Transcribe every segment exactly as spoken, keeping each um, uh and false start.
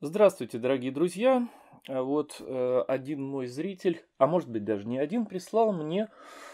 Здравствуйте, дорогие друзья. А Вот э, один мой зритель, а может быть даже не один, прислал мне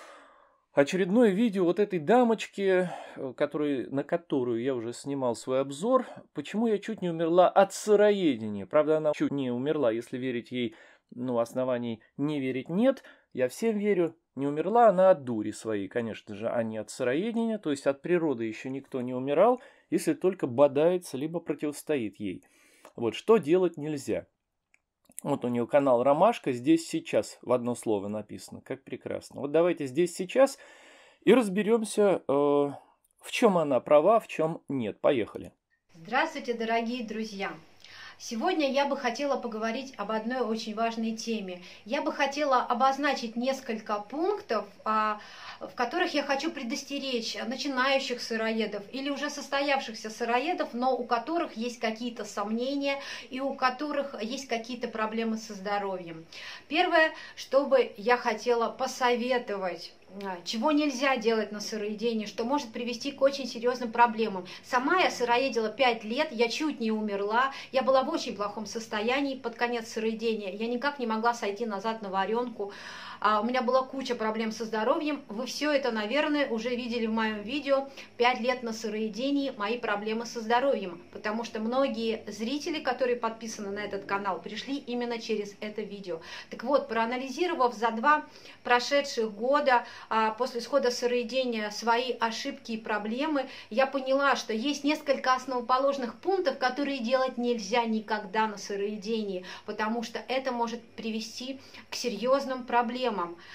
очередное видео вот этой дамочки, э, который, на которую я уже снимал свой обзор. Почему я чуть не умерла от сыроедения? Правда, она чуть не умерла, если верить ей, ну, оснований не верить нет. Я всем верю. Не умерла она от дури своей, конечно же, а не от сыроедения. То есть от природы еще никто не умирал, если только бодается, либо противостоит ей. Вот что делать нельзя. Вот у нее канал «Ромашка», здесь сейчас в одно слово написано, как прекрасно. Вот давайте здесь сейчас и разберемся, э, в чем она права, в чем нет. Поехали. Здравствуйте, дорогие друзья! Сегодня я бы хотела поговорить об одной очень важной теме. Я бы хотела обозначить несколько пунктов, а, в которых я хочу предостеречь начинающих сыроедов или уже состоявшихся сыроедов, но у которых есть какие-то сомнения и у которых есть какие-то проблемы со здоровьем. Первое, что бы я хотела посоветовать, чего нельзя делать на сыроедении, что может привести к очень серьезным проблемам. Сама я сыроедила пять лет, я чуть не умерла, я была в очень плохом состоянии под конец сыроедения, я никак не могла сойти назад на варенку. У меня была куча проблем со здоровьем. Вы все это, наверное, уже видели в моем видео пять лет на сыроедении, мои проблемы со здоровьем. Потому что многие зрители, которые подписаны на этот канал, пришли именно через это видео. Так вот, проанализировав за два прошедших года после исхода сыроедения свои ошибки и проблемы, я поняла, что есть несколько основоположных пунктов, которые делать нельзя никогда на сыроедении, потому что это может привести к серьезным проблемам.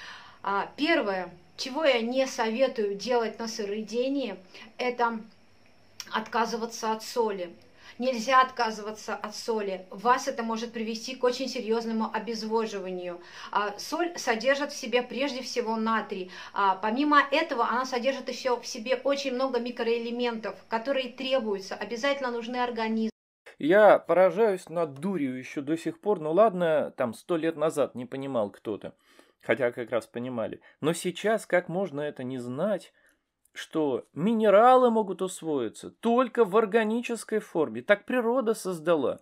Первое, чего я не советую делать на сыроедении, это отказываться от соли. Нельзя отказываться от соли. Вас это может привести к очень серьезному обезвоживанию. Соль содержит в себе прежде всего натрий. Помимо этого, она содержит еще в себе очень много микроэлементов, которые требуются, обязательно нужны организму. Я поражаюсь над дурью еще до сих пор. Ну ладно, там сто лет назад не понимал кто-то. Хотя как раз понимали. Но сейчас как можно это не знать? Что минералы могут усвоиться только в органической форме. Так природа создала.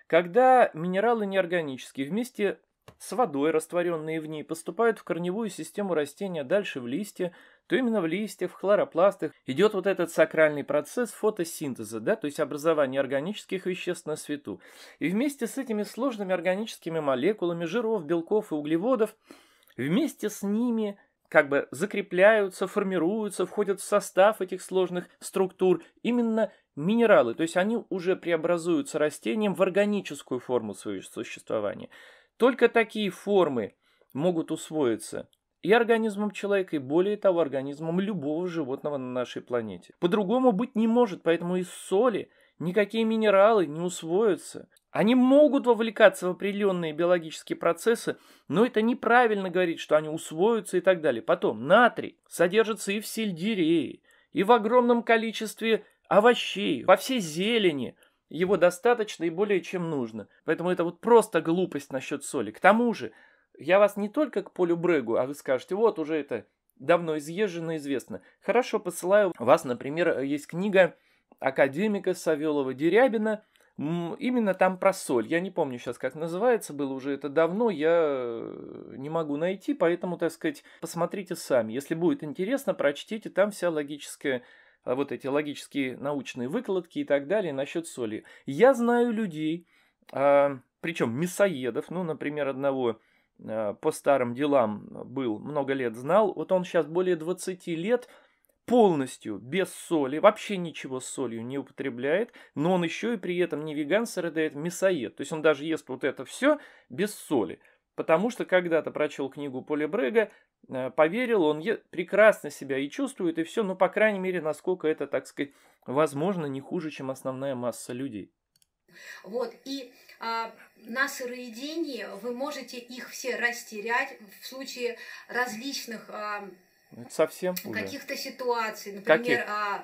Когда минералы неорганические вместе с водой, растворенные в ней, поступают в корневую систему растения, дальше в листья, то именно в листьях, в хлоропластах идет вот этот сакральный процесс фотосинтеза, да, то есть образование органических веществ на свету. И вместе с этими сложными органическими молекулами жиров, белков и углеводов, вместе с ними как бы закрепляются, формируются, входят в состав этих сложных структур именно минералы. То есть они уже преобразуются растением в органическую форму своего существования. Только такие формы могут усвоиться и организмом человека, и более того, организмом любого животного на нашей планете. По-другому быть не может, поэтому из соли никакие минералы не усвоятся. Они могут вовлекаться в определенные биологические процессы, но это неправильно говорить, что они усвоятся и так далее. Потом, натрий содержится и в сельдерее, и в огромном количестве овощей, во всей зелени. Его достаточно и более чем нужно. Поэтому это вот просто глупость насчет соли. К тому же, я вас не только к Полю Брэгу, а вы скажете, вот уже это давно изъезжено, известно. Хорошо, посылаю вас, например, есть книга академика Савелова-Дерябина, именно там про соль. Я не помню сейчас, как называется, было уже это давно, я не могу найти, поэтому, так сказать, посмотрите сами. Если будет интересно, прочтите, там вся логическая, вот эти логические научные выкладки и так далее насчет соли. Я знаю людей, причем мясоедов, ну, например, одного по старым делам был, много лет знал, вот он сейчас более двадцати лет полностью без соли, вообще ничего с солью не употребляет, но он еще и при этом не веган, сыроедает, мясоед. То есть он даже ест вот это все без соли. Потому что когда-то прочел книгу Поля Брэга, поверил, он прекрасно себя и чувствует, и все, но, по крайней мере, насколько это, так сказать, возможно, не хуже, чем основная масса людей. Вот, и а, на сыроедении вы можете их все растерять в случае различных... А, Это совсем каких-то ситуаций, например, а,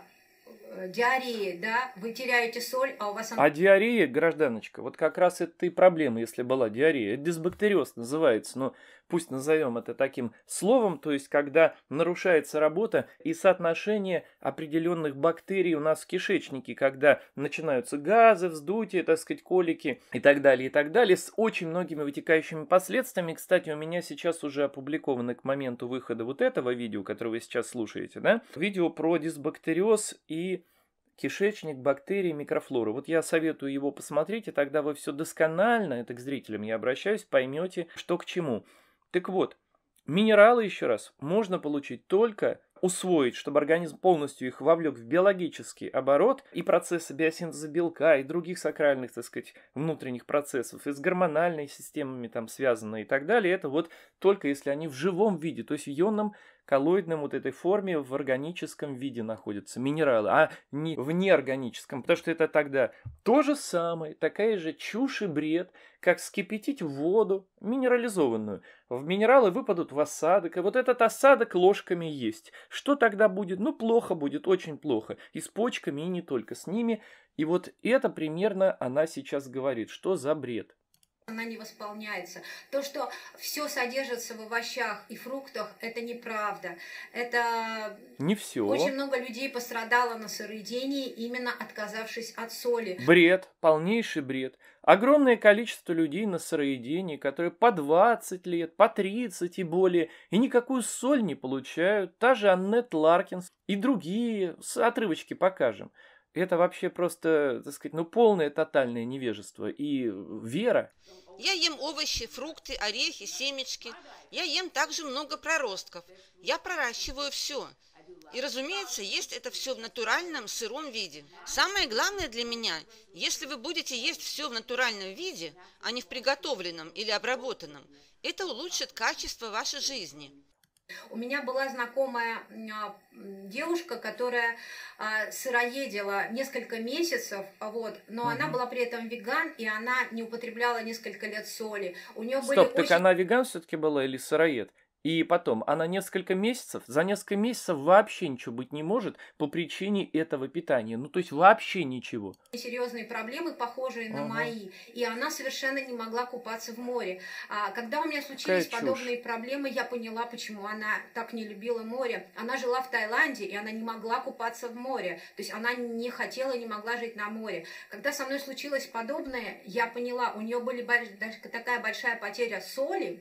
диареи, да, вы теряете соль, а у вас... А диарея, гражданочка, вот как раз это и проблема, если была диарея. Это дисбактериоз называется, но пусть назовем это таким словом, то есть когда нарушается работа и соотношение определенных бактерий у нас в кишечнике, когда начинаются газы, вздутие, так сказать, колики и так далее, и так далее, с очень многими вытекающими последствиями. Кстати, у меня сейчас уже опубликовано к моменту выхода вот этого видео, которое вы сейчас слушаете, да, видео про дисбактериоз и кишечник, бактерии, микрофлора. Вот я советую его посмотреть, и тогда вы все досконально, это к зрителям я обращаюсь, поймете, что к чему. Так вот, минералы, еще раз, можно получить только усвоить, чтобы организм полностью их вовлек в биологический оборот, и процессы биосинтеза белка, и других сакральных, так сказать, внутренних процессов, и с гормональной системами там связаны и так далее, это вот только если они в живом виде, то есть в ионном, коллоидном вот этой форме в органическом виде находятся минералы, а не в неорганическом, потому что это тогда то же самое, такая же чушь и бред, как вскипятить воду минерализованную. В минералы выпадут в осадок, и вот этот осадок ложками есть. Что тогда будет? Ну, плохо будет, очень плохо. И с почками, и не только с ними. И вот это примерно она сейчас говорит, что за бред. Она не восполняется. То, что все содержится в овощах и фруктах, это неправда. Это не все. Очень много людей пострадало на сыроедении, именно отказавшись от соли. Бред, полнейший бред. Огромное количество людей на сыроедении, которые по двадцать лет, по тридцать и более, и никакую соль не получают. Та же Аннет Ларкинс и другие. Отрывочки покажем. Это вообще просто, так сказать, ну, полное тотальное невежество и вера. Я ем овощи, фрукты, орехи, семечки. Я ем также много проростков. Я проращиваю все. И, разумеется, есть это все в натуральном сыром виде. Самое главное для меня, если вы будете есть все в натуральном виде, а не в приготовленном или обработанном, это улучшит качество вашей жизни. У меня была знакомая девушка, которая сыроедила несколько месяцев, вот, но угу. она была при этом веган, и она не употребляла несколько лет соли. У нее Стоп, были так очень... она веган все-таки была или сыроед? И потом, она несколько месяцев, за несколько месяцев вообще ничего быть не может по причине этого питания. Ну, то есть вообще ничего. Серьезные проблемы, похожие на uh-huh. мои. И она совершенно не могла купаться в море. А когда у меня случились Какая подобные чушь. проблемы, я поняла, почему она так не любила море. Она жила в Таиланде, и она не могла купаться в море. То есть она не хотела, не могла жить на море. Когда со мной случилось подобное, я поняла, у нее была такая большая потеря соли,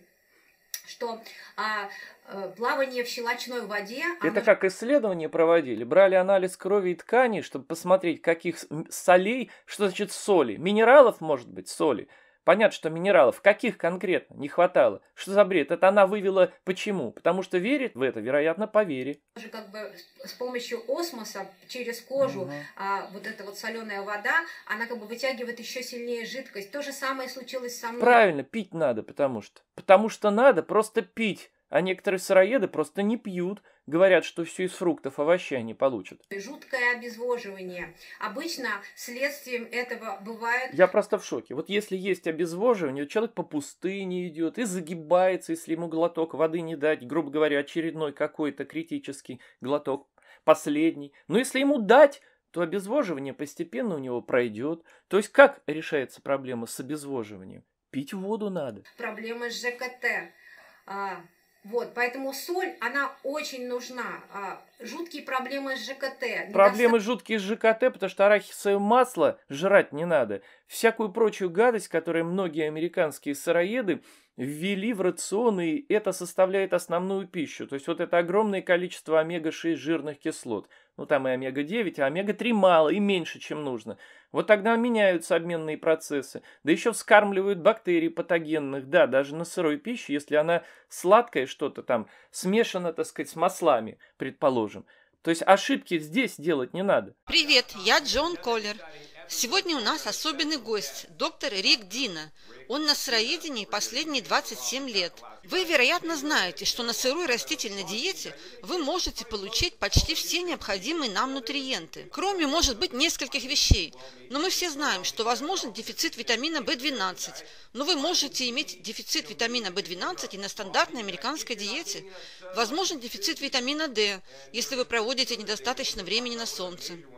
что а, а, плавание в щелочной воде... Это оно... как исследования проводили. Брали анализ крови и тканей, чтобы посмотреть, каких солей, что значит соли. Минералов, может быть, соли. Понятно, что минералов. Каких конкретно не хватало? Что за бред? Это она вывела почему? Потому что верит в это, вероятно, по вере. Как бы с помощью осмоса через кожу угу. а, вот эта вот соленая вода, она как бы вытягивает еще сильнее жидкость. То же самое случилось со мной. Правильно, пить надо, потому что. Потому что надо просто пить. А некоторые сыроеды просто не пьют. Говорят, что все из фруктов, овощей они получат. Жуткое обезвоживание. Обычно следствием этого бывает... Я просто в шоке. Вот если есть обезвоживание, человек по пустыне идет и загибается, если ему глоток воды не дать, грубо говоря, очередной какой-то критический глоток, последний. Но если ему дать, то обезвоживание постепенно у него пройдет. То есть как решается проблема с обезвоживанием? Пить воду надо. Проблема с ЖКТ. А... Вот, поэтому соль, она очень нужна. А, жуткие проблемы с ЖКТ. Проблемы Недоста... жуткие с ЖКТ, потому что арахисовое масло жрать не надо. Всякую прочую гадость, которую многие американские сыроеды ввели в рацион, и это составляет основную пищу. То есть вот это огромное количество омега шесть жирных кислот. Ну там и омега девять, а омега три мало и меньше, чем нужно. Вот тогда меняются обменные процессы. Да еще вскармливают бактерий патогенных. Да, даже на сырой пище, если она сладкая что-то там, смешана, так сказать, с маслами, предположим. То есть ошибки здесь делать не надо. Привет, я Джон Коллер. Сегодня у нас особенный гость, доктор Рик Дина. Он на сыроедении последние двадцать семь лет. Вы, вероятно, знаете, что на сырой растительной диете вы можете получить почти все необходимые нам нутриенты. Кроме, может быть, нескольких вещей. Но мы все знаем, что возможен дефицит витамина бэ двенадцать. Но вы можете иметь дефицит витамина бэ двенадцать и на стандартной американской диете. Возможен дефицит витамина дэ, если вы проводите недостаточно времени на солнце.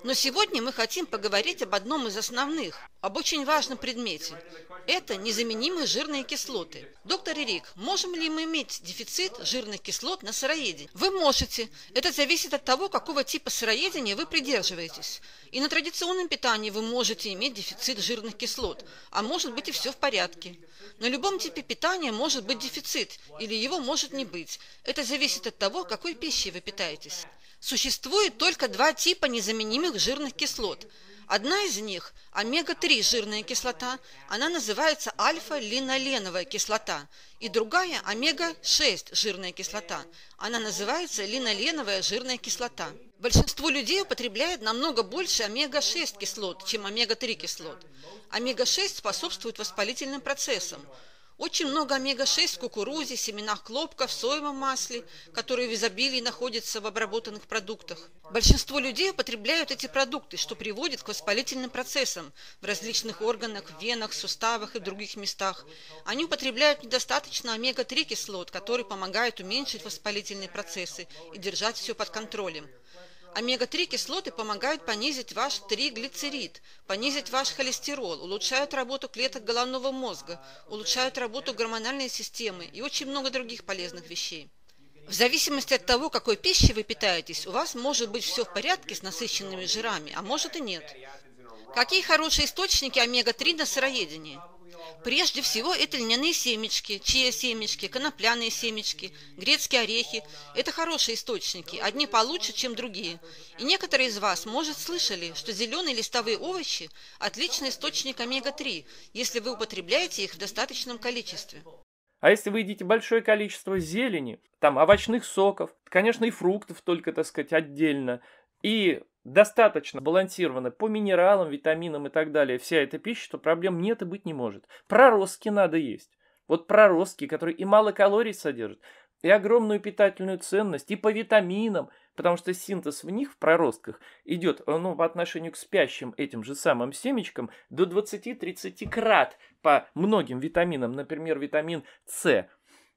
Но сегодня мы хотим поговорить об одном из основных, об очень важном предмете. Это незаменимые жирные кислоты. Доктор Рик, можем ли мы иметь дефицит жирных кислот на сыроедении? Вы можете. Это зависит от того, какого типа сыроедения вы придерживаетесь. И на традиционном питании вы можете иметь дефицит жирных кислот, а может быть и все в порядке. На любом типе питания может быть дефицит, или его может не быть. Это зависит от того, какой пищей вы питаетесь. Существует только два типа незаменимых жирных кислот. Одна из них – омега три жирная кислота, она называется альфа-линоленовая кислота, и другая – омега шесть жирная кислота, она называется линоленовая жирная кислота. Большинство людей употребляет намного больше омега шесть кислот, чем омега три кислот. омега шесть способствует воспалительным процессам. Очень много омега шесть в кукурузе, семенах хлопка, в соевом масле, которые в изобилии находятся в обработанных продуктах. Большинство людей употребляют эти продукты, что приводит к воспалительным процессам в различных органах, венах, суставах и в других местах. Они употребляют недостаточно омега три кислот, которые помогают уменьшить воспалительные процессы и держать все под контролем. омега три кислоты помогают понизить ваш триглицерид, понизить ваш холестерол, улучшают работу клеток головного мозга, улучшают работу гормональной системы и очень много других полезных вещей. В зависимости от того, какой пищей вы питаетесь, у вас может быть все в порядке с насыщенными жирами, а может и нет. Какие хорошие источники омега три на сыроедении? Прежде всего, это льняные семечки, чиа-семечки, конопляные семечки, грецкие орехи. Это хорошие источники, одни получше, чем другие. И некоторые из вас, может, слышали, что зеленые листовые овощи – отличный источник омега три, если вы употребляете их в достаточном количестве. А если вы едите большое количество зелени, там овощных соков, конечно, и фруктов только, так сказать, отдельно, и достаточно балансирована по минералам, витаминам и так далее вся эта пища, то проблем нет и быть не может. Проростки надо есть. Вот проростки, которые и мало калорий содержат, и огромную питательную ценность, и по витаминам, потому что синтез в них, в проростках, идет ну, по отношению к спящим этим же самым семечкам до двадцати-тридцати крат по многим витаминам, например, витамин С.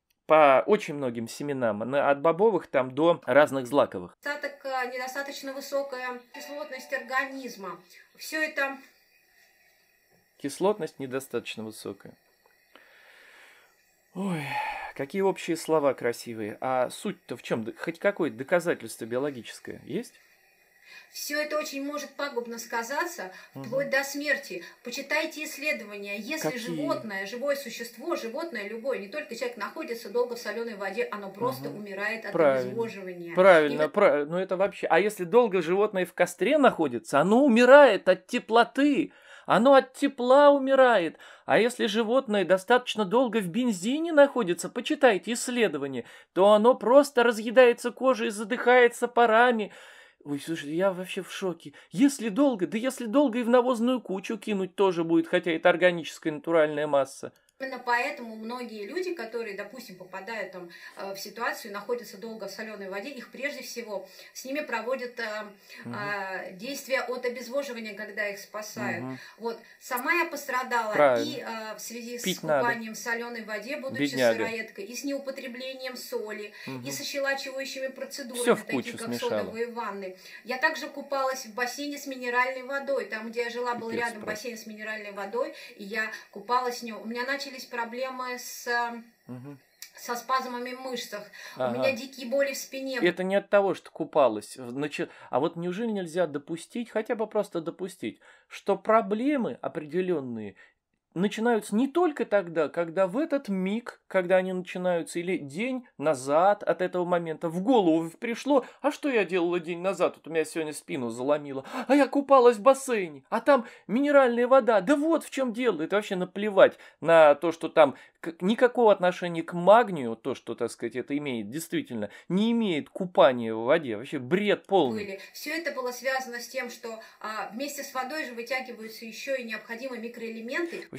По очень многим семенам, от бобовых там до разных злаковых. Остаток недостаточно высокая кислотность организма. Все это... Кислотность недостаточно высокая. Ой, какие общие слова красивые. А суть-то в чем? Хоть какое-то доказательство биологическое есть? Все это очень может пагубно сказаться, вплоть угу. до смерти. Почитайте исследования. Если Какие? животное, живое существо, животное любое, не только человек, находится долго в соленой воде, оно просто угу. умирает от правильно. обезвоживания. Правильно, И... правильно. Ну это вообще... А если долго животное в костре находится, оно умирает от теплоты. Оно от тепла умирает. А если животное достаточно долго в бензине находится, почитайте исследования, то оно просто разъедается кожей и задыхается парами. Ой, слушай, я вообще в шоке. Если долго, да если долго и в навозную кучу кинуть тоже будет, хотя это органическая натуральная масса. Именно поэтому многие люди, которые, допустим, попадают там, э, в ситуацию, находятся долго в соленой воде, их прежде всего с ними проводят э, угу. э, действия от обезвоживания, когда их спасают. Угу. Вот. Сама я пострадала Правильно. и э, в связи Пить с купанием надо. в соленой воде, будучи Бедняга. сыроедкой, и с неупотреблением соли, угу. и с ощелачивающими процедурами, такие как смешала. содовые ванны. Я также купалась в бассейне с минеральной водой. Там, где я жила, был Пипец рядом просто. бассейн с минеральной водой, и я купалась в нем. У меня начали Начались проблемы с, угу. со спазмами в мышцах. Ага. У меня дикие боли в спине. Это не от того, что купалась. А вот неужели нельзя допустить, хотя бы просто допустить, что проблемы определенные начинаются не только тогда, когда в этот миг, когда они начинаются, или день назад от этого момента, в голову пришло, а что я делала день назад, вот у меня сегодня спину заломило, а я купалась в бассейне, а там минеральная вода, да вот в чем дело, это вообще наплевать на то, что там никакого отношения к магнию, то, что, так сказать, это имеет, действительно, не имеет купания в воде, вообще бред полный. Были. Все это было связано с тем, что а, вместе с водой же вытягиваются еще и необходимые микроэлементы. В общем,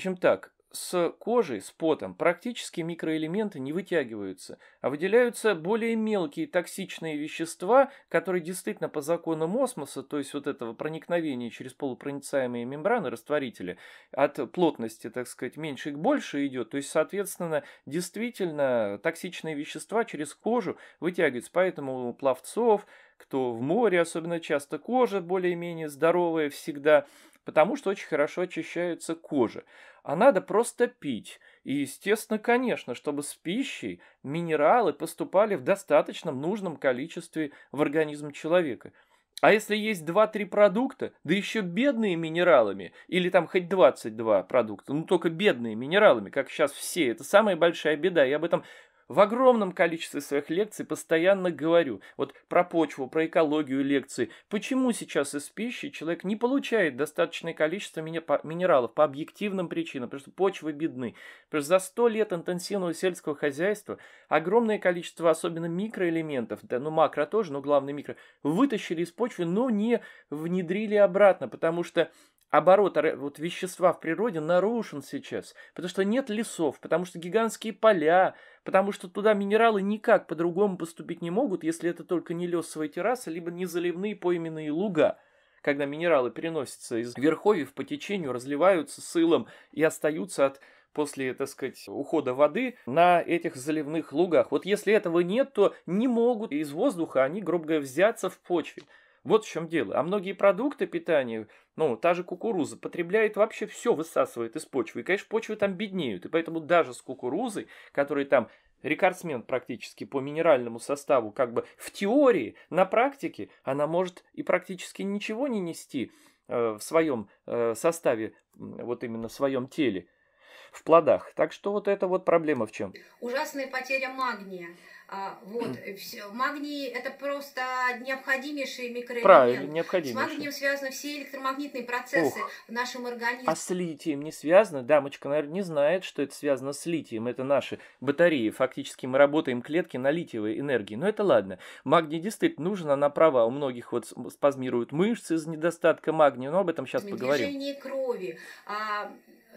общем так, с кожей, с потом практически микроэлементы не вытягиваются, а выделяются более мелкие токсичные вещества, которые действительно по законам осмоса, то есть вот этого проникновения через полупроницаемые мембраны растворителя, от плотности, так сказать, меньше к больше идет, то есть, соответственно, действительно токсичные вещества через кожу вытягиваются, поэтому у пловцов, кто в море, особенно часто кожа более-менее здоровая всегда, потому что очень хорошо очищается кожа. А надо просто пить. И, естественно, конечно, чтобы с пищей минералы поступали в достаточном нужном количестве в организм человека. А если есть два-три продукта, да еще бедные минералами, или там хоть двадцать два продукта, ну только бедные минералами, как сейчас все, это самая большая беда. Я об этом в огромном количестве своих лекций постоянно говорю. Вот про почву, про экологию лекции. Почему сейчас из пищи человек не получает достаточное количество минералов по объективным причинам? Потому что почвы бедны. Потому что за сто лет интенсивного сельского хозяйства огромное количество, особенно микроэлементов, да, ну макро тоже, но главное микро, вытащили из почвы, но не внедрили обратно, потому что оборот вот, вещества в природе нарушен сейчас, потому что нет лесов, потому что гигантские поля, потому что туда минералы никак по-другому поступить не могут, если это только не лесовые террасы, либо не заливные пойменные луга, когда минералы переносятся из верховьев по течению, разливаются с илом и остаются от, после, так сказать, ухода воды на этих заливных лугах. Вот если этого нет, то не могут из воздуха они, грубо говоря, взяться в почве. Вот в чем дело. А многие продукты питания, ну, та же кукуруза, потребляет вообще все, высасывает из почвы. И, конечно, почвы там беднеют. И поэтому даже с кукурузой, которая там рекордсмен практически по минеральному составу, как бы в теории, на практике, она может и практически ничего не нести э, в своем э, составе, вот именно в своем теле, в плодах. Так что вот это вот проблема в чем? Ужасная потеря магния. А, вот, все. Магний это просто необходимейший микроэлемент. Правильно, необходимейший. С магнием связаны все электромагнитные процессы Ох. в нашем организме. А с литием не связано? Дамочка, наверное, не знает, что это связано с литием. Это наши батареи. Фактически мы работаем клетки на литиевой энергии. Но это ладно. Магний действительно нужен, она права. У многих вот спазмируют мышцы из недостатка магния. Но об этом сейчас поговорим. Движение крови, а,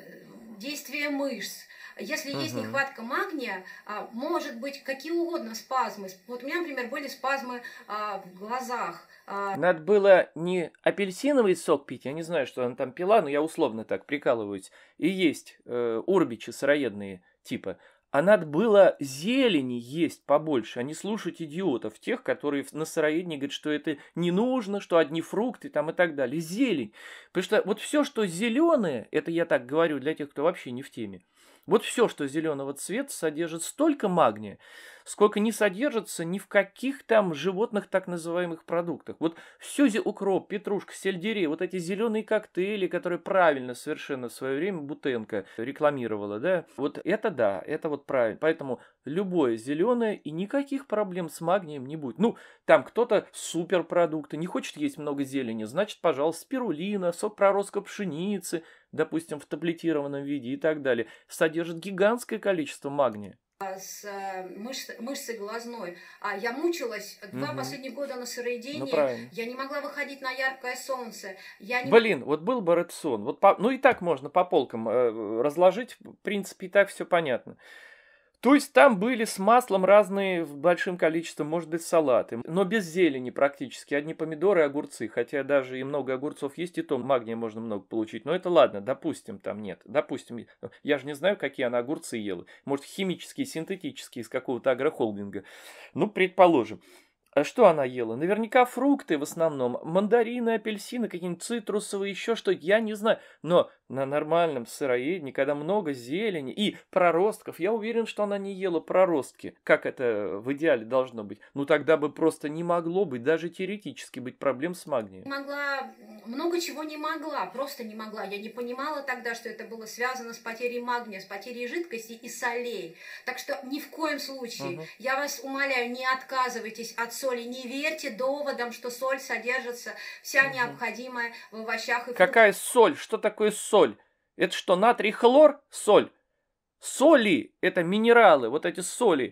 действие мышц. Если есть Угу. нехватка магния, а, может быть какие угодно спазмы. Вот у меня, например, были спазмы а, в глазах. А... Надо было не апельсиновый сок пить, я не знаю, что она там пила, но я условно так прикалываюсь. И есть э, урбичи сыроедные типа. А надо было зелени есть побольше, а не слушать идиотов, тех, которые на сыроедении говорят, что это не нужно, что одни фрукты там и так далее. Зелень. Потому что вот все, что зеленое, это я так говорю для тех, кто вообще не в теме. Вот все, что зеленого цвета, содержит столько магния, сколько не содержится ни в каких там животных так называемых продуктах. Вот все укроп, петрушка, сельдерей, вот эти зеленые коктейли, которые правильно совершенно в свое время Бутенко рекламировала, да, вот это да, это вот правильно. Поэтому любое зеленое и никаких проблем с магнием не будет. Ну, там кто-то суперпродукты, не хочет есть много зелени, значит, пожалуйста, спирулина, сок проростка пшеницы, допустим, в таблетированном виде и так далее, содержит гигантское количество магния. С мышц, мышцей глазной. А я мучилась два угу. последних года на сыроедении. Ну, я не могла выходить на яркое солнце. Я не... Блин, вот был бы рацион. Вот по... Ну и так можно по полкам э, разложить. В принципе, и так все понятно. То есть там были с маслом разные в большим количестве, может быть, салаты, но без зелени практически, одни помидоры и огурцы, хотя даже и много огурцов есть, и то магния можно много получить, но это ладно, допустим, там нет, допустим, я же не знаю, какие она огурцы ела, может, химические, синтетические из какого-то агрохолдинга, ну, предположим. А что она ела? Наверняка фрукты в основном, мандарины, апельсины, какие-нибудь цитрусовые, еще что-то, я не знаю. Но на нормальном сыроедении, когда много зелени и проростков, я уверен, что она не ела проростки, как это в идеале должно быть. Ну тогда бы просто не могло быть, даже теоретически быть проблем с магнием. Могла, много чего не могла, просто не могла. Я не понимала тогда, что это было связано с потерей магния, с потерей жидкости и солей. Так что ни в коем случае, угу. я вас умоляю, не отказывайтесь от соли, не верьте доводам, что соль содержится вся угу. необходимая в овощах и фруктах. Какая соль? Что такое соль? Это что, натрий хлор? Соль. Соли – это минералы, вот эти соли.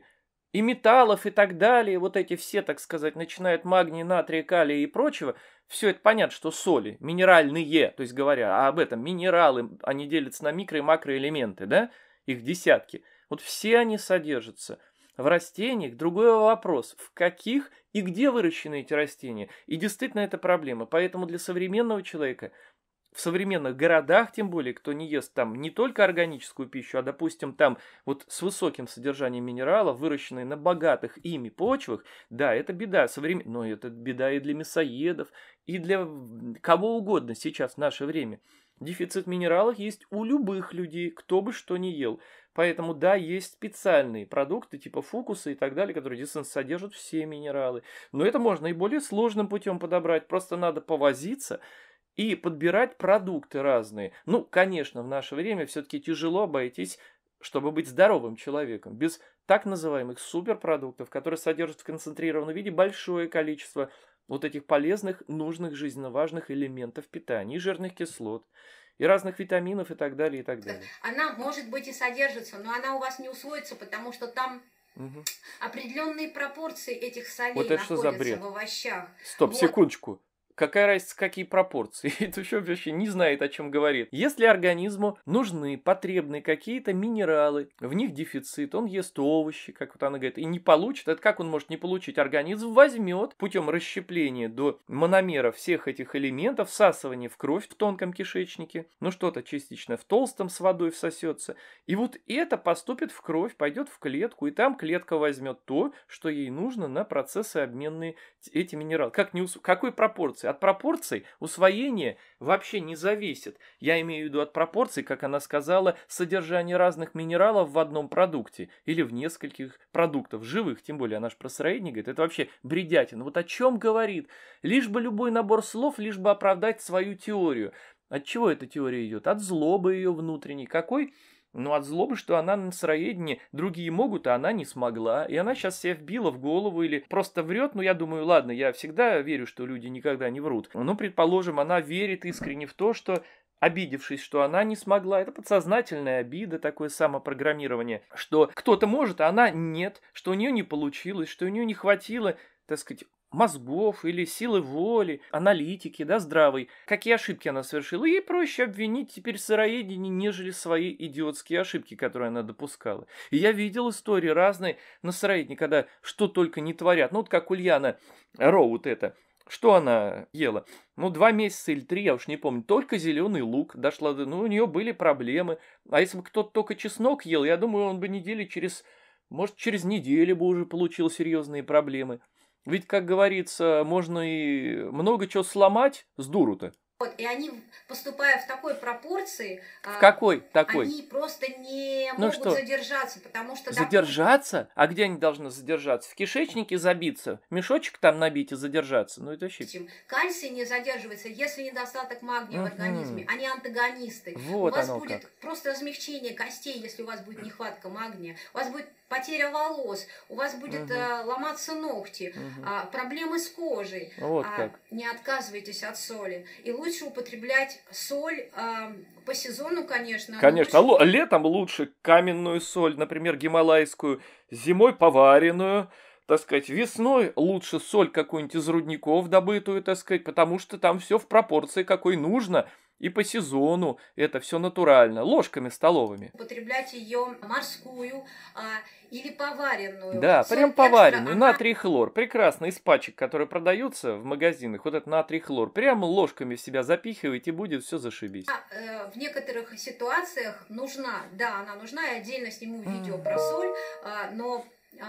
и металлов и так далее, вот эти все, так сказать, начинают магний, натрия, калия и прочего, все это понятно, что соли, минеральные, то есть говоря об этом, минералы, они делятся на микро- и макроэлементы, да, их десятки. Вот все они содержатся в растениях. Другой вопрос, в каких и где выращены эти растения. И действительно это проблема. Поэтому для современного человека, в современных городах, тем более, кто не ест там не только органическую пищу, а, допустим, там вот с высоким содержанием минералов, выращенные на богатых ими почвах, да, это беда. Современ... Но это беда и для мясоедов, и для кого угодно сейчас, в наше время. Дефицит минералов есть у любых людей, кто бы что ни ел. Поэтому, да, есть специальные продукты, типа фукуса и так далее, которые действительно содержат все минералы. Но это можно и более сложным путем подобрать. Просто надо повозиться и подбирать продукты разные. Ну, конечно, в наше время все-таки тяжело обойтись, чтобы быть здоровым человеком, без так называемых суперпродуктов, которые содержат в концентрированном виде большое количество вот этих полезных, нужных, жизненно важных элементов питания, и жирных кислот, и разных витаминов и так далее, и так далее. Она, может быть, и содержится, но она у вас не усвоится, потому что там угу. определенные пропорции этих солей вот это находятся в овощах. Стоп, вот. секундочку. Какая разница, какие пропорции? Это еще вообще не знает, о чем говорит. Если организму нужны, потребны какие-то минералы, в них дефицит, он ест овощи, как вот она говорит, и не получит, это как он может не получить? Организм возьмет путем расщепления до мономеров всех этих элементов, всасывания в кровь в тонком кишечнике, ну что-то частично в толстом с водой всосется, и вот это поступит в кровь, пойдет в клетку, и там клетка возьмет то, что ей нужно на процессы обменные эти минералы. Как не ус... Какой пропорции? От пропорций усвоение вообще не зависит. Я имею в виду от пропорций, как она сказала, содержание разных минералов в одном продукте или в нескольких продуктах, живых, тем более она же про сыроедение говорит, это вообще бредятина. Вот о чем говорит? Лишь бы любой набор слов, лишь бы оправдать свою теорию. От чего эта теория идет? От злобы ее внутренней. Какой? Ну, от злобы, что она на сыроедении, другие могут, а она не смогла. И она сейчас себя вбила в голову или просто врет. Ну, я думаю, ладно, я всегда верю, что люди никогда не врут. Но, предположим, она верит искренне в то, что, обидевшись, что она не смогла, это подсознательная обида, такое самопрограммирование, что кто-то может, а она нет, что у нее не получилось, что у нее не хватило, так сказать, мозгов или силы воли, аналитики, да, здравой. Какие ошибки она совершила? Ей проще обвинить теперь сыроедение, нежели свои идиотские ошибки, которые она допускала. И я видел истории разные на сыроедении, когда что только не творят. Ну, вот как Ульяна Роуд это. Что она ела? Ну, два месяца или три, я уж не помню. Только зеленый лук дошла до... Ну, у нее были проблемы. А если бы кто-то только чеснок ел, я думаю, он бы недели через... Может, через неделю бы уже получил серьезные проблемы. Ведь, как говорится, можно и много чего сломать с дуру-то. Вот, и они, поступая в такой пропорции, в какой такой? Они просто не ну могут что? задержаться, потому что... Задержаться? Допустим, а где они должны задержаться? В кишечнике забиться? Мешочек там набить и задержаться? Ну это вообще... Кальций не задерживается, если недостаток магния uh-huh. в организме. Они антагонисты. Вот у вас оно будет как. Просто размягчение костей, если у вас будет нехватка магния. У вас будет потеря волос, у вас будет uh-huh. э, ломаться ногти, uh-huh. а, проблемы с кожей. Вот а, как. Не отказывайтесь от соли. И лучше употреблять соль а, по сезону, конечно. Конечно, лучше... летом лучше каменную соль, например, гималайскую, зимой поваренную. Так сказать, весной лучше соль какую-нибудь из рудников добытую, так сказать, потому что там все в пропорции, какой нужно. И по сезону это все натурально, ложками столовыми. Употреблять ее морскую а, или поваренную. Да, соль прям экстра, поваренную, она... натрий хлор. Прекрасно, из пачек, которые продаются в магазинах, вот этот натрий хлор, прямо ложками в себя запихиваете, и будет все зашибись. А, э, в некоторых ситуациях нужна, да, она нужна, я отдельно сниму видео про соль, а, но...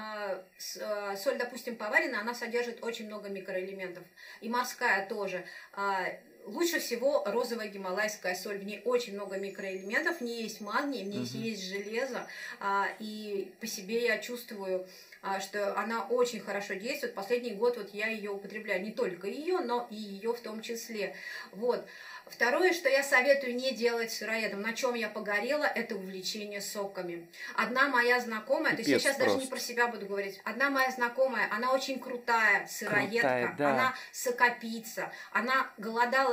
соль, допустим, поваренная, она содержит очень много микроэлементов. И морская тоже. Лучше всего розовая гималайская соль. В ней очень много микроэлементов. В ней есть магний, в ней uh-huh. есть железо. И по себе я чувствую, что она очень хорошо действует. Последний год вот я ее употребляю. Не только ее, но и ее в том числе. Вот. Второе, что я советую не делать сыроедом, на чем я погорела, это увлечение соками. Одна моя знакомая, Пипец то есть я сейчас просто. даже не про себя буду говорить, одна моя знакомая, она очень крутая сыроедка, крутая, да. она сокопица, она голодала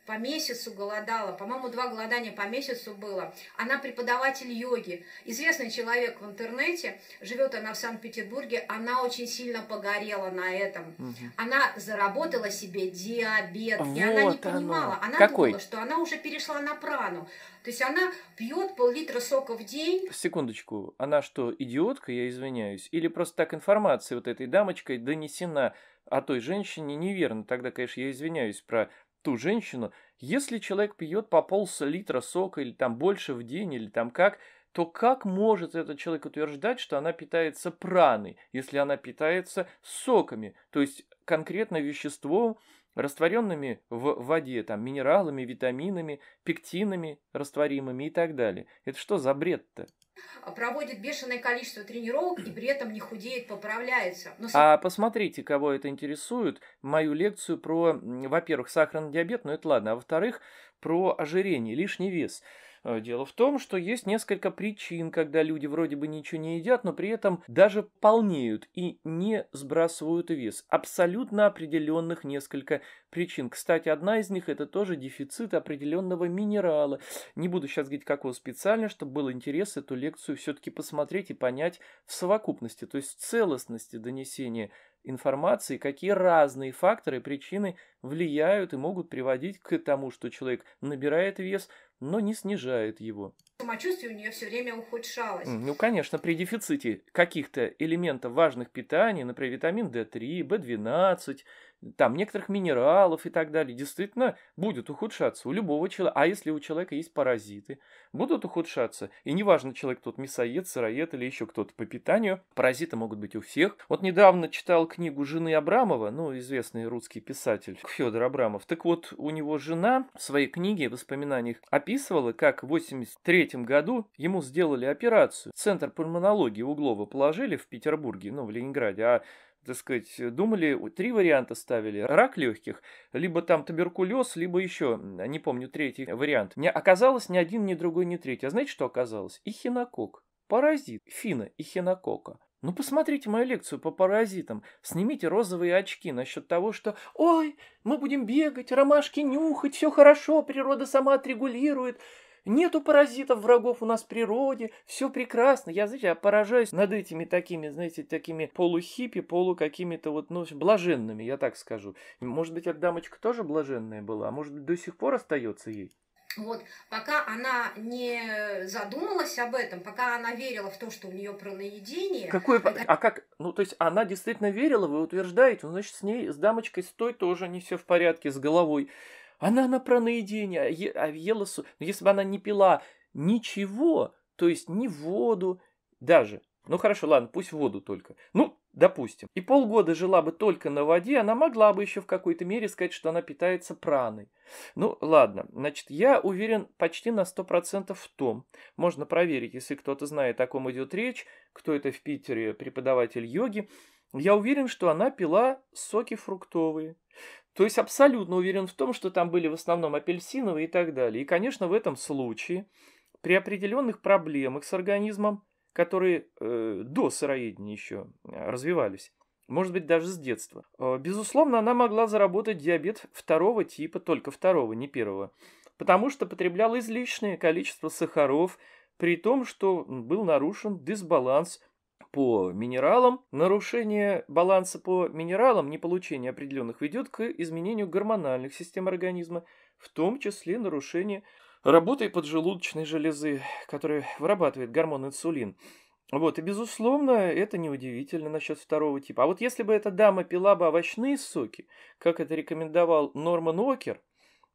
по месяцу голодала, по-моему, два голодания по месяцу было. Она преподаватель йоги, известный человек в интернете, живет она в Санкт-Петербурге, она очень сильно погорела на этом. Угу. Она заработала себе диабет, вот и она не понимала, оно. Она Какой? думала, что она уже перешла на прану. То есть она пьет пол-литра сока в день. Секундочку, она что, идиотка, я извиняюсь? Или просто так информация вот этой дамочкой донесена о той женщине неверно? Тогда, конечно, я извиняюсь про ту женщину. Если человек пьет по пол-литра сока или там больше в день, или там как, то как может этот человек утверждать, что она питается праной, если она питается соками, то есть конкретно веществом, растворенными в воде, там, минералами, витаминами, пектинами растворимыми и так далее. Это что за бред-то? Проводит бешеное количество тренировок и при этом не худеет, поправляется. Но... А посмотрите, кого это интересует, мою лекцию про, во-первых, сахарный диабет, но это ладно, а во-вторых, про ожирение, лишний вес. Дело в том, что есть несколько причин, когда люди вроде бы ничего не едят, но при этом даже полнеют и не сбрасывают вес. Абсолютно определенных несколько причин. Кстати, одна из них это тоже дефицит определенного минерала. Не буду сейчас говорить, какого специально, чтобы был интерес эту лекцию все-таки посмотреть и понять в совокупности, то есть в целостности донесения информации, какие разные факторы и причины влияют и могут приводить к тому, что человек набирает вес, но не снижает его. Самочувствие у нее все время ухудшалось. Ну, конечно, при дефиците каких-то элементов важных питаний, например, витамин дэ три, бэ двенадцать, там некоторых минералов и так далее, действительно будет ухудшаться у любого человека. А если у человека есть паразиты, будут ухудшаться. И неважно, человек тут мясоед, сыроед или еще кто-то по питанию, паразиты могут быть у всех. Вот недавно читал книгу жены Абрамова, ну, известный русский писатель Федор Абрамов. Так вот, у него жена в своей книге, в воспоминаниях, описывала, как в восемьдесят третьем году ему сделали операцию. Центр пульмонологии Углова положили в Петербурге, ну, в Ленинграде, а так сказать, думали, три варианта ставили. Рак легких, либо там туберкулез, либо еще, не помню, третий вариант. Не оказалось ни один, ни другой, ни третий. А знаете, что оказалось? Эхинококк. Паразит. Фина эхинококка. Ну, посмотрите мою лекцию по паразитам. Снимите розовые очки насчет того, что «Ой, мы будем бегать, ромашки нюхать, все хорошо, природа сама отрегулирует». Нету паразитов, врагов у нас в природе, все прекрасно. Я, знаете, я поражаюсь над этими такими, знаете, такими полухиппи, полу какими-то вот, ну, блаженными, я так скажу. Может быть, эта дамочка тоже блаженная была, а может быть, до сих пор остается ей? Вот, пока она не задумалась об этом, пока она верила в то, что у нее праноедение... Какое... Это... А как? Ну, то есть, она действительно верила, вы утверждаете, ну, значит, с ней, с дамочкой с той тоже не все в порядке, с головой. Она на праноедение, а ела... Если бы она не пила ничего, то есть ни воду, даже... Ну, хорошо, ладно, пусть воду только. Ну, допустим. И полгода жила бы только на воде, она могла бы еще в какой-то мере сказать, что она питается праной. Ну, ладно. Значит, я уверен почти на сто процентов в том, можно проверить, если кто-то знает, о ком идет речь, кто это в Питере преподаватель йоги, я уверен, что она пила соки фруктовые. То есть абсолютно уверен в том, что там были в основном апельсиновые и так далее. И, конечно, в этом случае при определенных проблемах с организмом, которые э, до сыроедения еще развивались, может быть, даже с детства, э, безусловно, она могла заработать диабет второго типа, только второго, не первого, потому что потребляла излишнее количество сахаров, при том, что был нарушен дисбаланс по минералам. Нарушение баланса по минералам, неполучение определенных, ведет к изменению гормональных систем организма, в том числе нарушение работы поджелудочной железы, которая вырабатывает гормон инсулин. Вот, и, безусловно, это неудивительно насчет второго типа. А вот если бы эта дама пила бы овощные соки, как это рекомендовал Норман Уокер,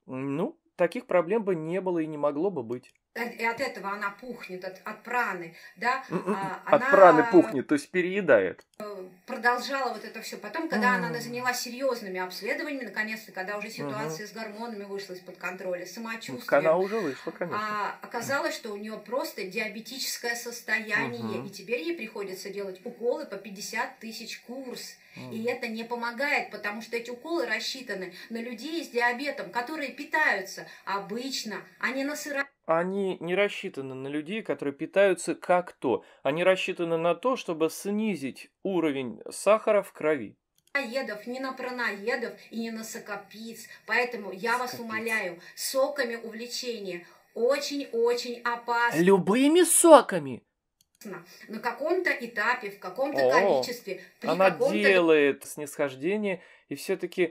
ну, таких проблем бы не было и не могло бы быть. И от этого она пухнет, от, от праны, да? От она праны пухнет, то есть переедает. Продолжала вот это все. Потом, когда mm. она занялась серьезными обследованиями, наконец-то, когда уже ситуация mm-hmm. с гормонами вышла из-под контроля, самочувствие. Она уже вышла, конечно. А, оказалось, что у нее просто диабетическое состояние, mm-hmm. и теперь ей приходится делать уколы по пятьдесят тысяч курс. Mm. И это не помогает, потому что эти уколы рассчитаны на людей с диабетом, которые питаются обычно, а не на сыра. Они не рассчитаны на людей, которые питаются как то. Они рассчитаны на то, чтобы снизить уровень сахара в крови. Едов, ни на праноедов и ни на сокопиц. Поэтому я вас умоляю, соками увлечение очень-очень опасно. Любыми соками? На каком-то этапе, в каком-то О, количестве. При она каком-то... делает снисхождение и все-таки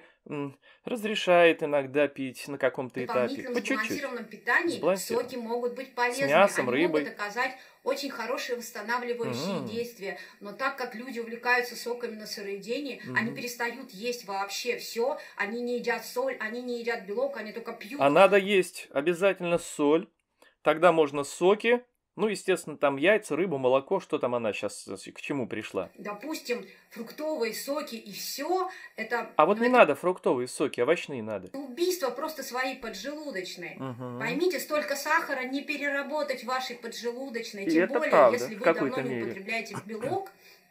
разрешает иногда пить на каком-то этапе. По чуть-чуть. В сбалансированном питании соки могут быть полезны. С мясом, Они рыбой. могут оказать очень хорошие восстанавливающие Mm. действия. Но так как люди увлекаются соками на сыроедении, Mm. они перестают есть вообще все. Они не едят соль, они не едят белок, они только пьют. А надо есть обязательно соль. Тогда можно соки. Ну, естественно, там яйца, рыба, молоко. Что там она сейчас к чему пришла? Допустим, фруктовые соки и все. Это, А вот ну, не это надо фруктовые соки, овощные надо. убийство просто своей поджелудочной. Угу. Поймите, столько сахара не переработать в вашей поджелудочной. И Тем это более, правда, если в вы какой-то давно не мере. употребляете белок,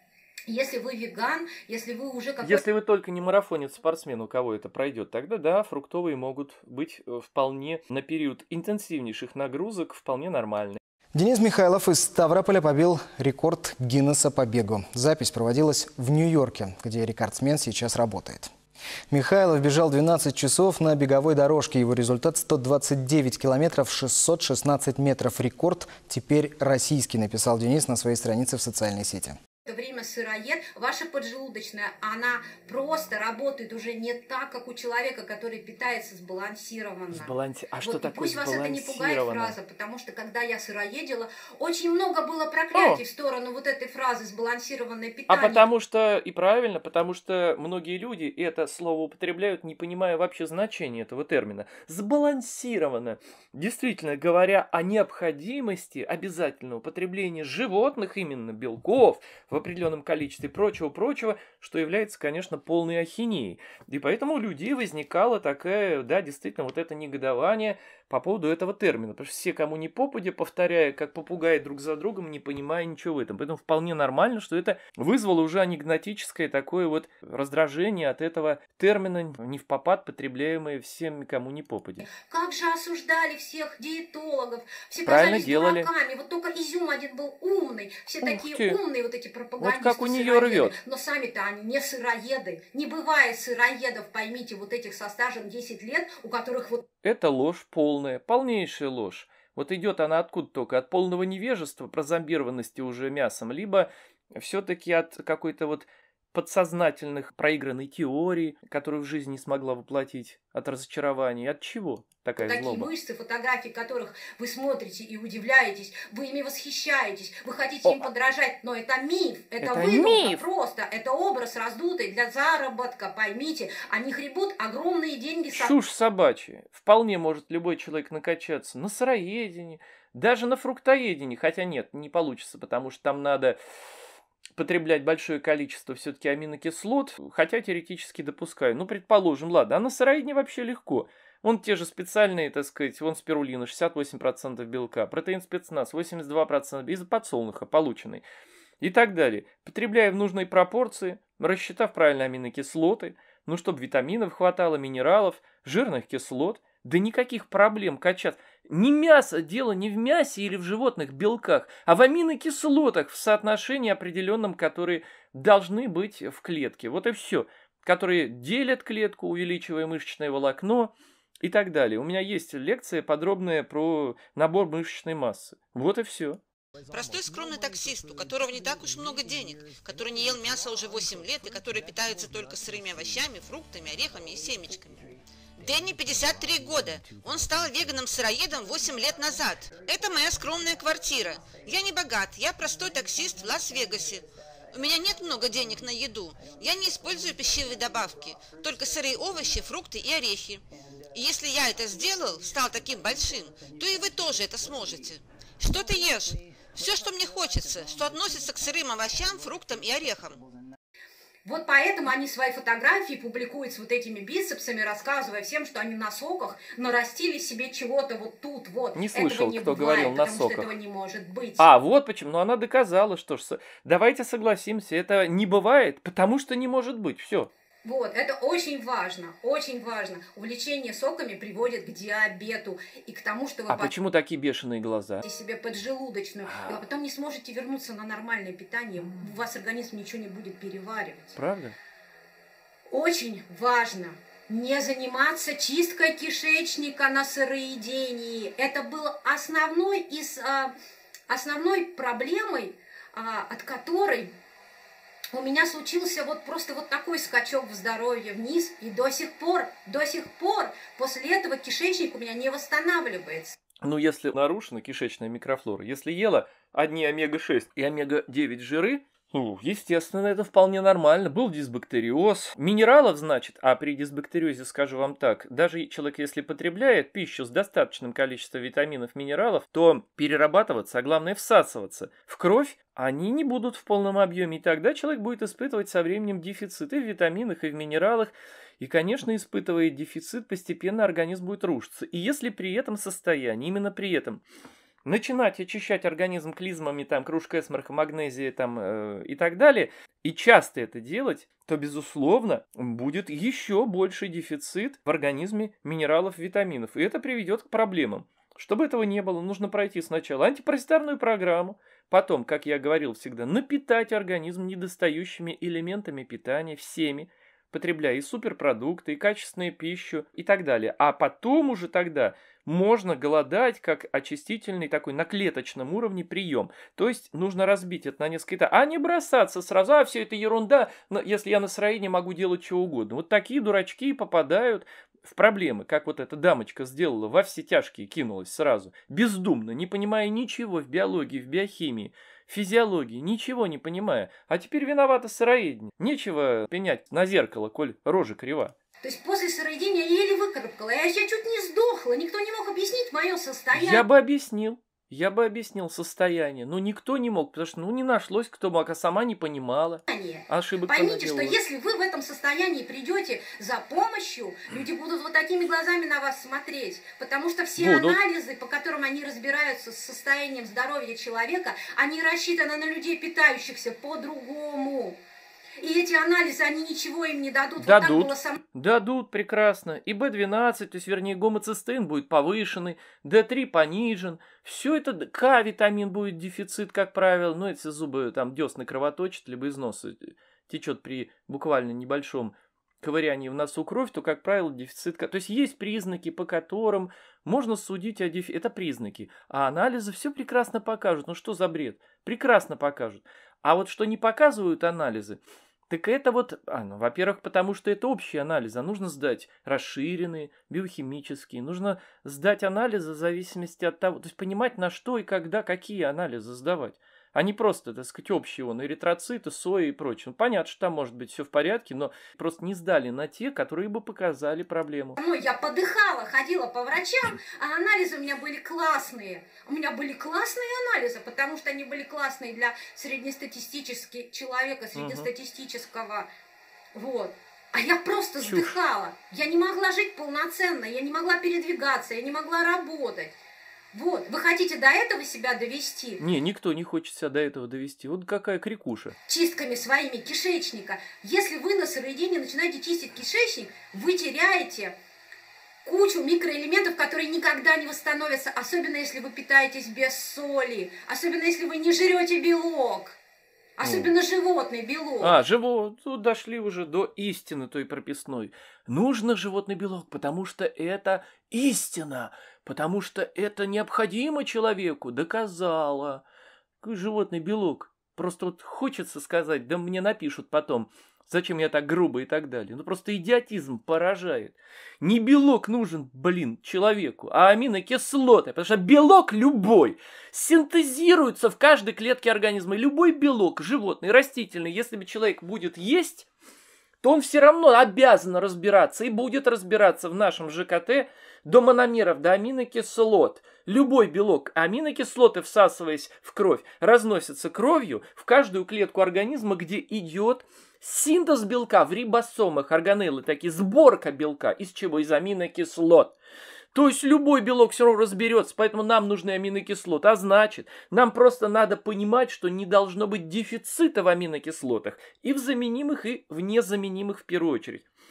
если вы веган, если вы уже какой-то... Если вы только не марафонец-спортсмен, у кого это пройдет, тогда да, фруктовые могут быть вполне на период интенсивнейших нагрузок вполне нормальны. Денис Михайлов из Ставрополя побил рекорд Гиннесса по бегу. Запись проводилась в Нью-Йорке, где рекордсмен сейчас работает. Михайлов бежал двенадцать часов на беговой дорожке. Его результат сто двадцать девять километров шестьсот шестнадцать метров. Рекорд теперь российский, написал Денис на своей странице в социальной сети. Это время сыроед, ваша поджелудочная, она просто работает уже не так, как у человека, который питается сбалансированно. Сбаланси... А вот, что такое пусть вас это не пугает фраза, потому что когда я сыроедила, очень много было проклятий О! в сторону вот этой фразы «сбалансированное А питание». потому что, и правильно, потому что многие люди это слово употребляют, не понимая вообще значения этого термина. Сбалансированно. Действительно, говоря о необходимости обязательного употребления животных, именно белков, в определенном количестве прочего-прочего, что является, конечно, полной ахинеей. И поэтому у людей возникало такое, да, действительно, вот это негодование по поводу этого термина. Потому что все, кому не попадя, повторяя, как попугаи друг за другом, не понимая ничего в этом. Поэтому вполне нормально, что это вызвало уже анекдотическое такое вот раздражение от этого термина, не впопад потребляемое всем, кому не попадя. Как же осуждали всех диетологов, все Правильно казались делали. дураками. Вот только Изюм один был умный, все Ух такие ты. умные вот эти пропагандисты. Вот как у нее сыроеды. рвет. Но сами-то они не сыроеды. Не бывает сыроедов, поймите, вот этих со стажем десять лет, у которых вот... Это ложь полная, полнейшая ложь. Вот идет она откуда только? От полного невежества, прозомбированности уже мясом, либо все-таки от какой-то вот подсознательных проигранной теории, которую в жизни не смогла воплотить, от разочарования. От чего такая Такие злоба? мышцы, фотографии которых вы смотрите и удивляетесь, вы ими восхищаетесь, вы хотите О. им подражать, но это миф, это, Это выдумка миф. просто, это образ раздутый для заработка, поймите, они гребут огромные деньги. со- Чушь собачья. Вполне может любой человек накачаться на сыроедении, даже на фруктоедении, хотя нет, не получится, потому что там надо потреблять большое количество все-таки аминокислот, хотя теоретически допускаю. Ну, предположим, ладно, а на сыроедении вообще легко. Вон те же специальные, так сказать, вон спирулина, шестьдесят восемь процентов белка, протеин спецназ, восемьдесят два процента из подсолнуха полученный. И так далее. Потребляя в нужной пропорции, рассчитав правильно аминокислоты, ну, чтобы витаминов хватало, минералов, жирных кислот, да никаких проблем качаться. Не мясо, дело не в мясе или в животных белках, а в аминокислотах в соотношении определенном, которые должны быть в клетке. Вот и все. Которые делят клетку, увеличивая мышечное волокно и так далее. У меня есть лекция подробная про набор мышечной массы. Вот и все. Простой скромный таксист, у которого не так уж много денег, который не ел мясо уже восемь лет и который питается только сырыми овощами, фруктами, орехами и семечками. Дэнни пятьдесят три года. Он стал веганом-сыроедом восемь лет назад. Это моя скромная квартира. Я не богат, я простой таксист в Лас-Вегасе. У меня нет много денег на еду. Я не использую пищевые добавки, только сырые овощи, фрукты и орехи. И если я это сделал, стал таким большим, то и вы тоже это сможете. Что ты ешь? Все, что мне хочется, что относится к сырым овощам, фруктам и орехам. Вот поэтому они свои фотографии публикуют с вот этими бицепсами, рассказывая всем, что они на соках нарастили себе чего-то вот тут, вот. Не слышал, этого не кто бывает, говорил на потому соках. что этого не может быть. А, вот почему. Но она доказала, что ж, с- давайте согласимся, это не бывает, потому что не может быть. Все. Вот, это очень важно, очень важно. Увлечение соками приводит к диабету и к тому, что вы А почему такие бешеные глаза? потратите себе поджелудочную, и вы потом не сможете вернуться на нормальное питание, у вас организм ничего не будет переваривать. Правда? очень важно не заниматься чисткой кишечника на сыроедении. Это было основной из, основной проблемой, от которой у меня случился вот просто вот такой скачок в здоровье вниз. И до сих пор, до сих пор после этого кишечник у меня не восстанавливается. Ну, если нарушена кишечная микрофлора, если ела одни омега шесть и омега девять жиры, ну, естественно, это вполне нормально. Был дисбактериоз. Минералов, значит, а при дисбактериозе, скажу вам так, даже человек, если потребляет пищу с достаточным количеством витаминов, минералов, то перерабатываться, а главное всасываться в кровь, они не будут в полном объеме. И тогда человек будет испытывать со временем дефицит и в витаминах, и в минералах. И, конечно, испытывая дефицит, постепенно организм будет рушиться. И если при этом состоянии, именно при этом, начинать очищать организм клизмами, там, кружка эсмарха, магнезия там, э, и так далее, и часто это делать, то, безусловно, будет еще больший дефицит в организме минералов, витаминов. И это приведет к проблемам. Чтобы этого не было, нужно пройти сначала антипаразитарную программу, потом, как я говорил всегда, напитать организм недостающими элементами питания, всеми, потребляя и суперпродукты, и качественную пищу, и так далее. А потом уже тогда можно голодать как очистительный такой на клеточном уровне прием. То есть нужно разбить это на несколько этапов, а не бросаться сразу, а все это ерунда, если я на сыроедении могу делать что угодно. Вот такие дурачки попадают в проблемы, как вот эта дамочка сделала, во все тяжкие кинулась сразу, бездумно, не понимая ничего в биологии, в биохимии, физиологии, ничего не понимая. А теперь виновата сыроедение. Нечего пенять на зеркало, коль рожа крива. То есть после сыроедения я еле выкарабкала, я, я чуть не сдохла, никто не мог объяснить мое состояние. Я бы объяснил, я бы объяснил состояние, но никто не мог, потому что ну не нашлось, кто мог, а сама не понимала. Ошибок Поймите, что если вы в этом состоянии придете за помощью, люди будут вот такими глазами на вас смотреть, потому что все будут. Анализы, по которым они разбираются с состоянием здоровья человека, они рассчитаны на людей, питающихся по-другому. И эти анализы, они ничего им не дадут. Дадут, вот так было сам... дадут, прекрасно. И бэ двенадцать, то есть, вернее, гомоцистеин будет повышенный, дэ три понижен. Все это, К-витамин будет дефицит, как правило. Ну, если зубы, там, десны кровоточат, либо из носа течет при буквально небольшом ковырянии в носу кровь, то, как правило, дефицит... То есть, есть признаки, по которым можно судить о дефиците. Это признаки. А анализы все прекрасно покажут. Ну, что за бред? Прекрасно покажут. А вот что не показывают анализы, так это вот, а, ну, во-первых, потому что это общие анализы, а нужно сдать расширенные, биохимические, нужно сдать анализы в зависимости от того, то есть понимать, на что и когда, какие анализы сдавать, а не просто, так сказать, общие, вон, эритроциты, сои и прочее. Ну, понятно, что там может быть все в порядке, но просто не сдали на те, которые бы показали проблему. Ну, я подыхала, ходила по врачам, а анализы у меня были классные. У меня были классные анализы, потому что они были классные для среднестатистического человека, среднестатистического, угу. Вот. А я просто Чушь. Вздыхала. Я не могла жить полноценно, я не могла передвигаться, я не могла работать. Вот, вы хотите до этого себя довести? Не, никто не хочет себя до этого довести. Вот какая крикуша. Чистками своими кишечника. Если вы на сыроедении начинаете чистить кишечник, вы теряете кучу микроэлементов, которые никогда не восстановятся. Особенно, если вы питаетесь без соли. Особенно, если вы не жрете белок. Особенно mm. животный белок. А, живот. Тут дошли уже до истины той прописной. Нужно животный белок, потому что это истина. Потому что это необходимо человеку. Доказала. Какой животный белок. Просто вот хочется сказать, да мне напишут потом, зачем я так грубо и так далее. Ну просто идиотизм поражает. Не белок нужен, блин, человеку, а аминокислоты. Потому что белок любой синтезируется в каждой клетке организма. И любой белок, животный, растительный, если бы человек будет есть, то он все равно обязан разбираться и будет разбираться в нашем ЖКТ до мономеров, до аминокислот. Любой белок, аминокислоты, всасываясь в кровь, разносятся кровью в каждую клетку организма, где идет синтез белка в рибосомах, органеллы, такие, сборка белка. Из чего? Из аминокислот. То есть любой белок все равно разберется, поэтому нам нужны аминокислоты. А значит, нам просто надо понимать, что не должно быть дефицита в аминокислотах. И в заменимых, и в незаменимых в первую очередь.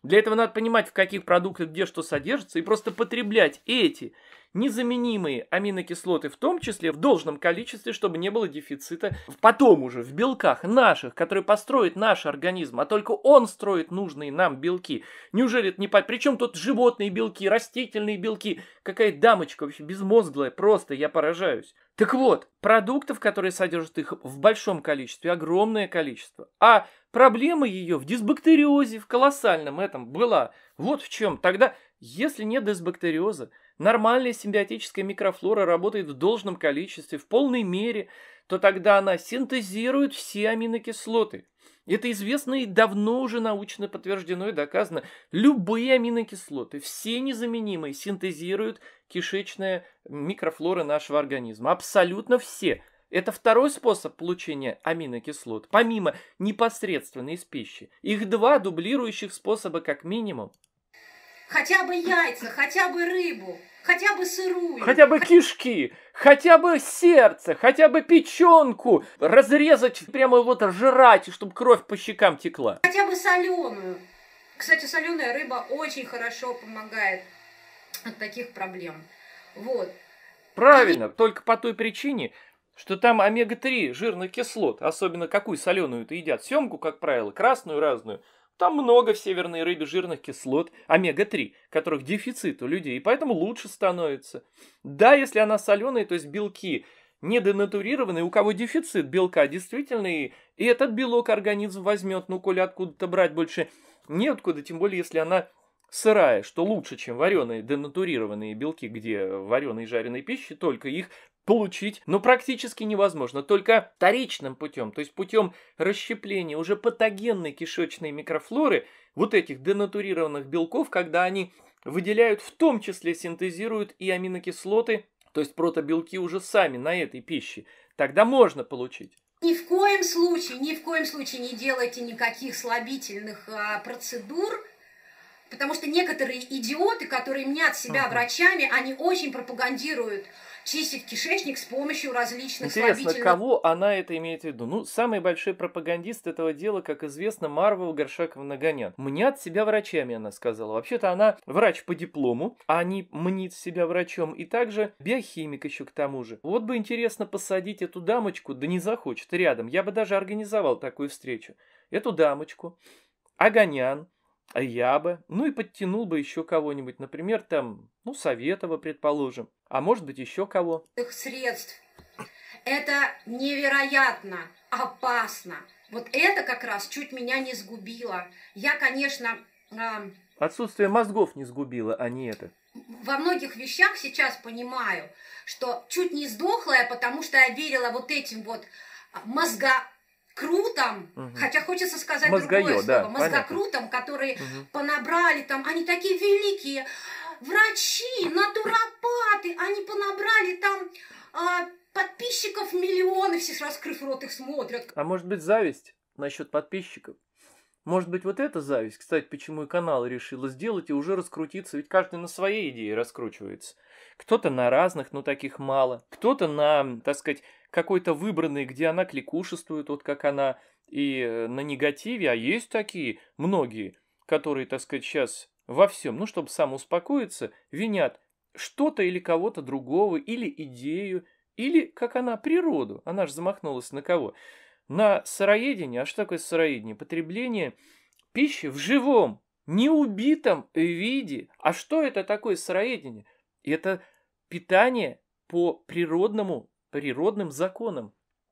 Для этого надо понимать, в каких продуктах где что содержится, и просто потреблять эти незаменимые аминокислоты, в том числе в должном количестве, чтобы не было дефицита потом уже в белках наших, которые построят наш организм, а только он строит нужные нам белки. Неужели это не по... Причем тут животные белки, растительные белки, какая дамочка вообще безмозглая, просто я поражаюсь. Так вот, продуктов, которые содержат их в большом количестве, огромное количество, а проблема ее в дисбактериозе, в колоссальном этом была. Вот в чем. Тогда, если нет дисбактериоза, нормальная симбиотическая микрофлора работает в должном количестве, в полной мере, то тогда она синтезирует все аминокислоты. Это известно и давно уже научно подтверждено и доказано. Любые аминокислоты, все незаменимые, синтезируют кишечная микрофлора нашего организма. Абсолютно все. Это второй способ получения аминокислот, помимо непосредственно из пищи. Их два дублирующих способа как минимум. Хотя бы яйца, хотя бы рыбу, хотя бы сырую. Хотя бы кишки, хотя бы сердце, хотя бы печенку разрезать, прямо вот жрать, чтобы кровь по щекам текла. Хотя бы соленую. Кстати, соленая рыба очень хорошо помогает от таких проблем. Вот. Правильно, только по той причине, что там омега три жирных кислот, особенно какую соленую-то едят, семгу, как правило, красную разную. Там много в северной рыбе жирных кислот, омега три, которых дефицит у людей, и поэтому лучше становится. Да, если она соленая, то есть белки не денатурированные, у кого дефицит белка действительно, и этот белок организм возьмет, ну, коли откуда-то брать больше неоткуда, тем более, если она сырая, что лучше, чем вареные денатурированные белки, где вареные и жареные пищи, только их получить, но практически невозможно, только вторичным путем, то есть путем расщепления уже патогенной кишечной микрофлоры, вот этих денатурированных белков, когда они выделяют, в том числе синтезируют и аминокислоты, то есть протобелки уже сами на этой пище, тогда можно получить. Ни в коем случае, ни в коем случае не делайте никаких слабительных а, процедур, потому что некоторые идиоты, которые мнят себя врачами, они очень пропагандируют чистить кишечник с помощью различных Интересно, слабительных... кого она это имеет в виду? Ну, самый большой пропагандист этого дела, как известно, Марва Горшакова-Нагонян. Мнят себя врачами, она сказала. Вообще-то она врач по диплому, а не мнит себя врачом. И также биохимик еще к тому же. Вот бы интересно посадить эту дамочку, да не захочет, рядом. Я бы даже организовал такую встречу. Эту дамочку, Огонян, а я бы, ну и подтянул бы еще кого-нибудь, например, там, ну, Советова, предположим, а может быть еще кого. Средств. Это невероятно опасно. Вот это как раз чуть меня не сгубило. Я, конечно... Э, Отсутствие мозгов не сгубило, а не это. Во многих вещах сейчас понимаю, что чуть не сдохла я, потому что я верила вот этим вот мозга... крутом, угу. Хотя хочется сказать Мозгоё, другое слово, да, мозгокрутом, которые угу. понабрали там, они такие великие врачи, натуропаты, они понабрали там а, подписчиков миллионы, все раскрыв рот их смотрят. А может быть зависть насчет подписчиков? Может быть вот эта зависть, кстати, почему и канал решила сделать и уже раскрутиться, ведь каждый на своей идее раскручивается. Кто-то на разных, но таких мало. Кто-то на, так сказать, какой-то выбранный, где она кликушествует, вот как она, и на негативе, а есть такие, многие, которые, так сказать, сейчас во всем, ну, чтобы самоуспокоиться, винят что-то или кого-то другого, или идею, или, как она, природу. Она же замахнулась на кого? На сыроедение. А что такое сыроедение? Потребление пищи в живом, неубитом виде. А что это такое сыроедение? Это питание по природному, природным законам.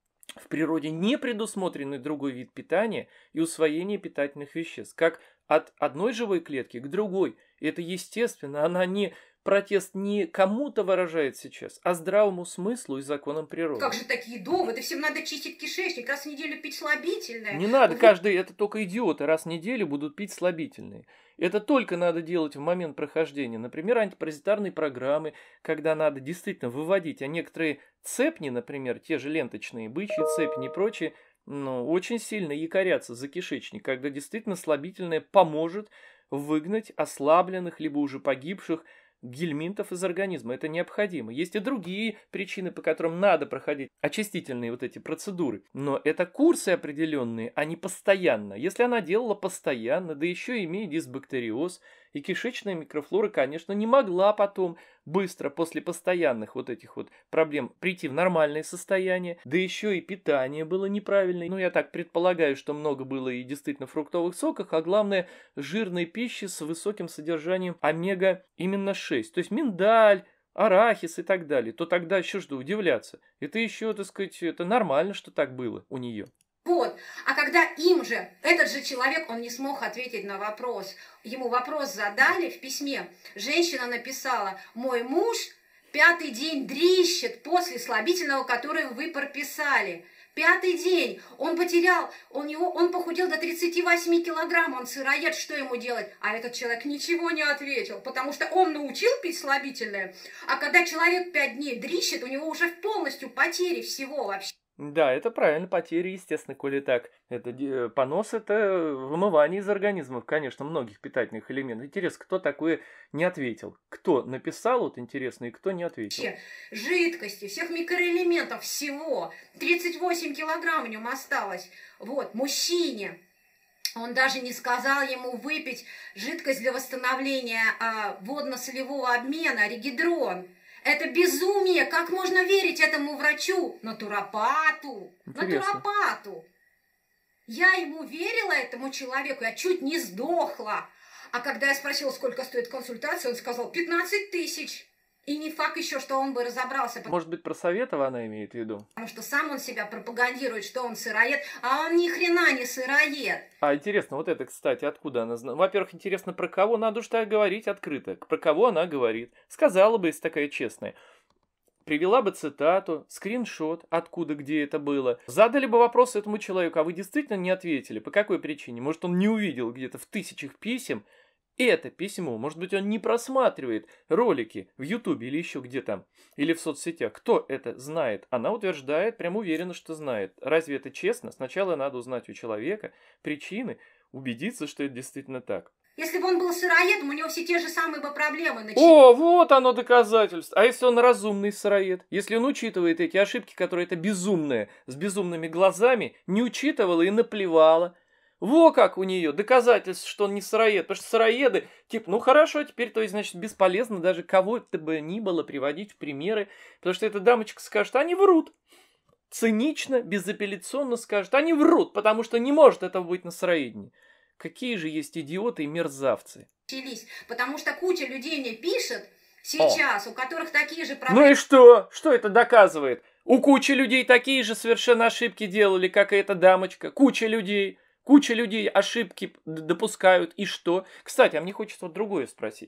В природе не предусмотренный другой вид питания и усвоение питательных веществ, как от одной живой клетки к другой. Это естественно, она не протест не кому-то выражает сейчас, а здравому смыслу и законам природы. Как же такие доводы? Всем надо чистить кишечник, раз в неделю пить слабительное. Не надо, каждый, это только идиоты раз в неделю будут пить слабительные. Это только надо делать в момент прохождения, например, антипаразитарной программы, когда надо действительно выводить, а некоторые цепни, например, те же ленточные, бычьи цепни и прочие, ну, очень сильно якорятся за кишечник, когда действительно слабительное поможет выгнать ослабленных, либо уже погибших гельминтов из организма. Это необходимо. Есть и другие причины, по которым надо проходить очистительные вот эти процедуры. Но это курсы определенные, а не постоянно. Если она делала постоянно, да еще имея дисбактериоз, и кишечная микрофлора, конечно, не могла потом быстро после постоянных вот этих вот проблем прийти в нормальное состояние. Да еще и питание было неправильное. Ну, я так предполагаю, что много было и действительно фруктовых соках, а главное, жирной пищи с высоким содержанием омега именно шесть. То есть миндаль, арахис и так далее. То тогда еще что удивляться. Это еще, так сказать, это нормально, что так было у нее. Вот. А когда им же, этот же человек, он не смог ответить на вопрос. Ему вопрос задали в письме. Женщина написала: мой муж пятый день дрищет после слабительного, которое вы прописали. Пятый день. Он потерял, он, его, он похудел до тридцати восьми килограмм, он сыроед, что ему делать? А этот человек ничего не ответил, потому что он научил пить слабительное. А когда человек пять дней дрищет, у него уже полностью потери всего вообще. Да, это правильно, потери, естественно, коли так. Это понос, это вымывание из организмов, конечно, многих питательных элементов. Интересно, кто такое не ответил? Кто написал, вот интересно, и кто не ответил? Жидкости, всех микроэлементов, всего. тридцать восемь килограмм в нем осталось. Вот, мужчине. Он даже не сказал ему выпить жидкость для восстановления а, водно-солевого обмена, регидрон. Это безумие! Как можно верить этому врачу? Натуропату! Интересно. Натуропату! Я ему верила, этому человеку, я чуть не сдохла. А когда я спросила, сколько стоит консультация, он сказал пятнадцать тысяч. И не факт еще, что он бы разобрался. Может быть, про Советова она имеет в виду? Потому что сам он себя пропагандирует, что он сыроед, а он ни хрена не сыроед. А интересно, вот это, кстати, откуда она знает? Во-первых, интересно, про кого надо уж так говорить открыто. Про кого она говорит? Сказала бы, если такая честная. Привела бы цитату, скриншот, откуда, где это было. Задали бы вопрос этому человеку, а вы действительно не ответили? По какой причине? Может, он не увидел где-то в тысячах писем это письмо? Может быть, он не просматривает ролики в Ютубе или еще где там, или в соцсетях. Кто это знает? Она утверждает, прям уверена, что знает. Разве это честно? Сначала надо узнать у человека причины, убедиться, что это действительно так. Если бы он был сыроедом, у него все те же самые бы проблемы начались. О, вот оно доказательство. А если он разумный сыроед? Если он учитывает эти ошибки, которые это безумное, с безумными глазами, не учитывала и наплевала. Во как у нее доказательство, что он не сыроед. Потому что сыроеды, типа, ну хорошо, теперь, то есть, значит, бесполезно даже кого-то бы ни было приводить в примеры. Потому что эта дамочка скажет, они врут. Цинично, безапелляционно скажет, они врут, потому что не может этого быть на сыроедении. Какие же есть идиоты и мерзавцы. Потому что куча людей мне пишет сейчас, О. у которых такие же проблемы. Ну и что? Что это доказывает? У кучи людей такие же совершенно ошибки делали, как и эта дамочка. Куча людей. Куча людей ошибки допускают. И что? Кстати, а мне хочется вот другое спросить.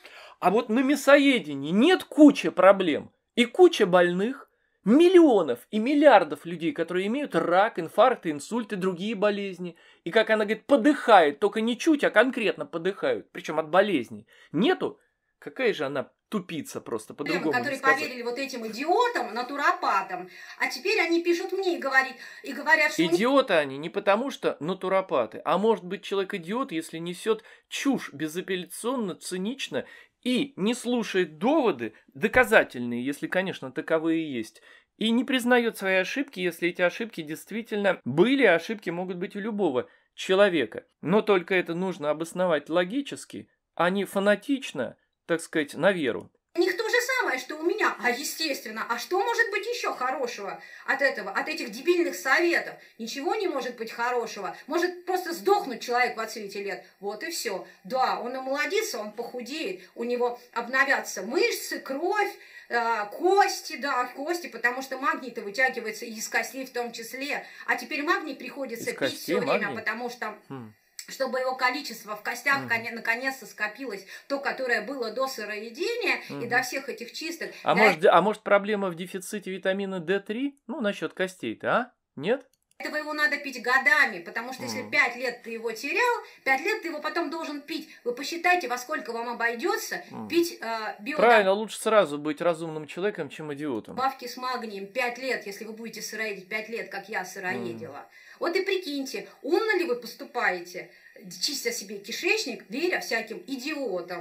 А вот на мясоедении нет кучи проблем и куча больных? Миллионов и миллиардов людей, которые имеют рак, инфаркты, инсульты, другие болезни. И, как она говорит, подыхает, только не чуть, а конкретно подыхают. Причем от болезней. Нету? Какая же она тупица просто, по-другому которые поверили вот этим идиотам, натуропатам. А теперь они пишут мне и, говорит, и говорят, что... Идиоты они не потому, что натуропаты, а может быть человек идиот, если несет чушь безапелляционно, цинично и не слушает доводы, доказательные, если, конечно, таковые есть, и не признает свои ошибки, если эти ошибки действительно были, а ошибки могут быть у любого человека. Но только это нужно обосновать логически, а не фанатично, так сказать, на веру. У них то же самое, что у меня. А естественно, а что может быть еще хорошего от этого, от этих дебильных советов? Ничего не может быть хорошего. Может просто сдохнуть человек в отсвете лет. Вот и все. Да, он омолодится, он похудеет, у него обновятся мышцы, кровь, э, кости, да, кости, потому что магний-то вытягивается и из костей в том числе. А теперь магний приходится из пить все время, магний? потому что... Хм. чтобы его количество в костях Mm. наконец-то скопилось, то, которое было до сыроедения mm-hmm. и до всех этих чисток. А, для... может, а может проблема в дефиците витамина дэ три? Ну, насчет костей-то, а? Нет? Этого его надо пить годами, потому что mm. если пять лет ты его терял, пять лет ты его потом должен пить. Вы посчитайте, во сколько вам обойдется mm. пить э, био... Правильно, лучше сразу быть разумным человеком, чем идиотом. Добавки с магнием пять лет, если вы будете сыроедить пять лет, как я сыроедила. Mm. Вот и прикиньте, умно ли вы поступаете, чистя себе кишечник, веря всяким идиотам.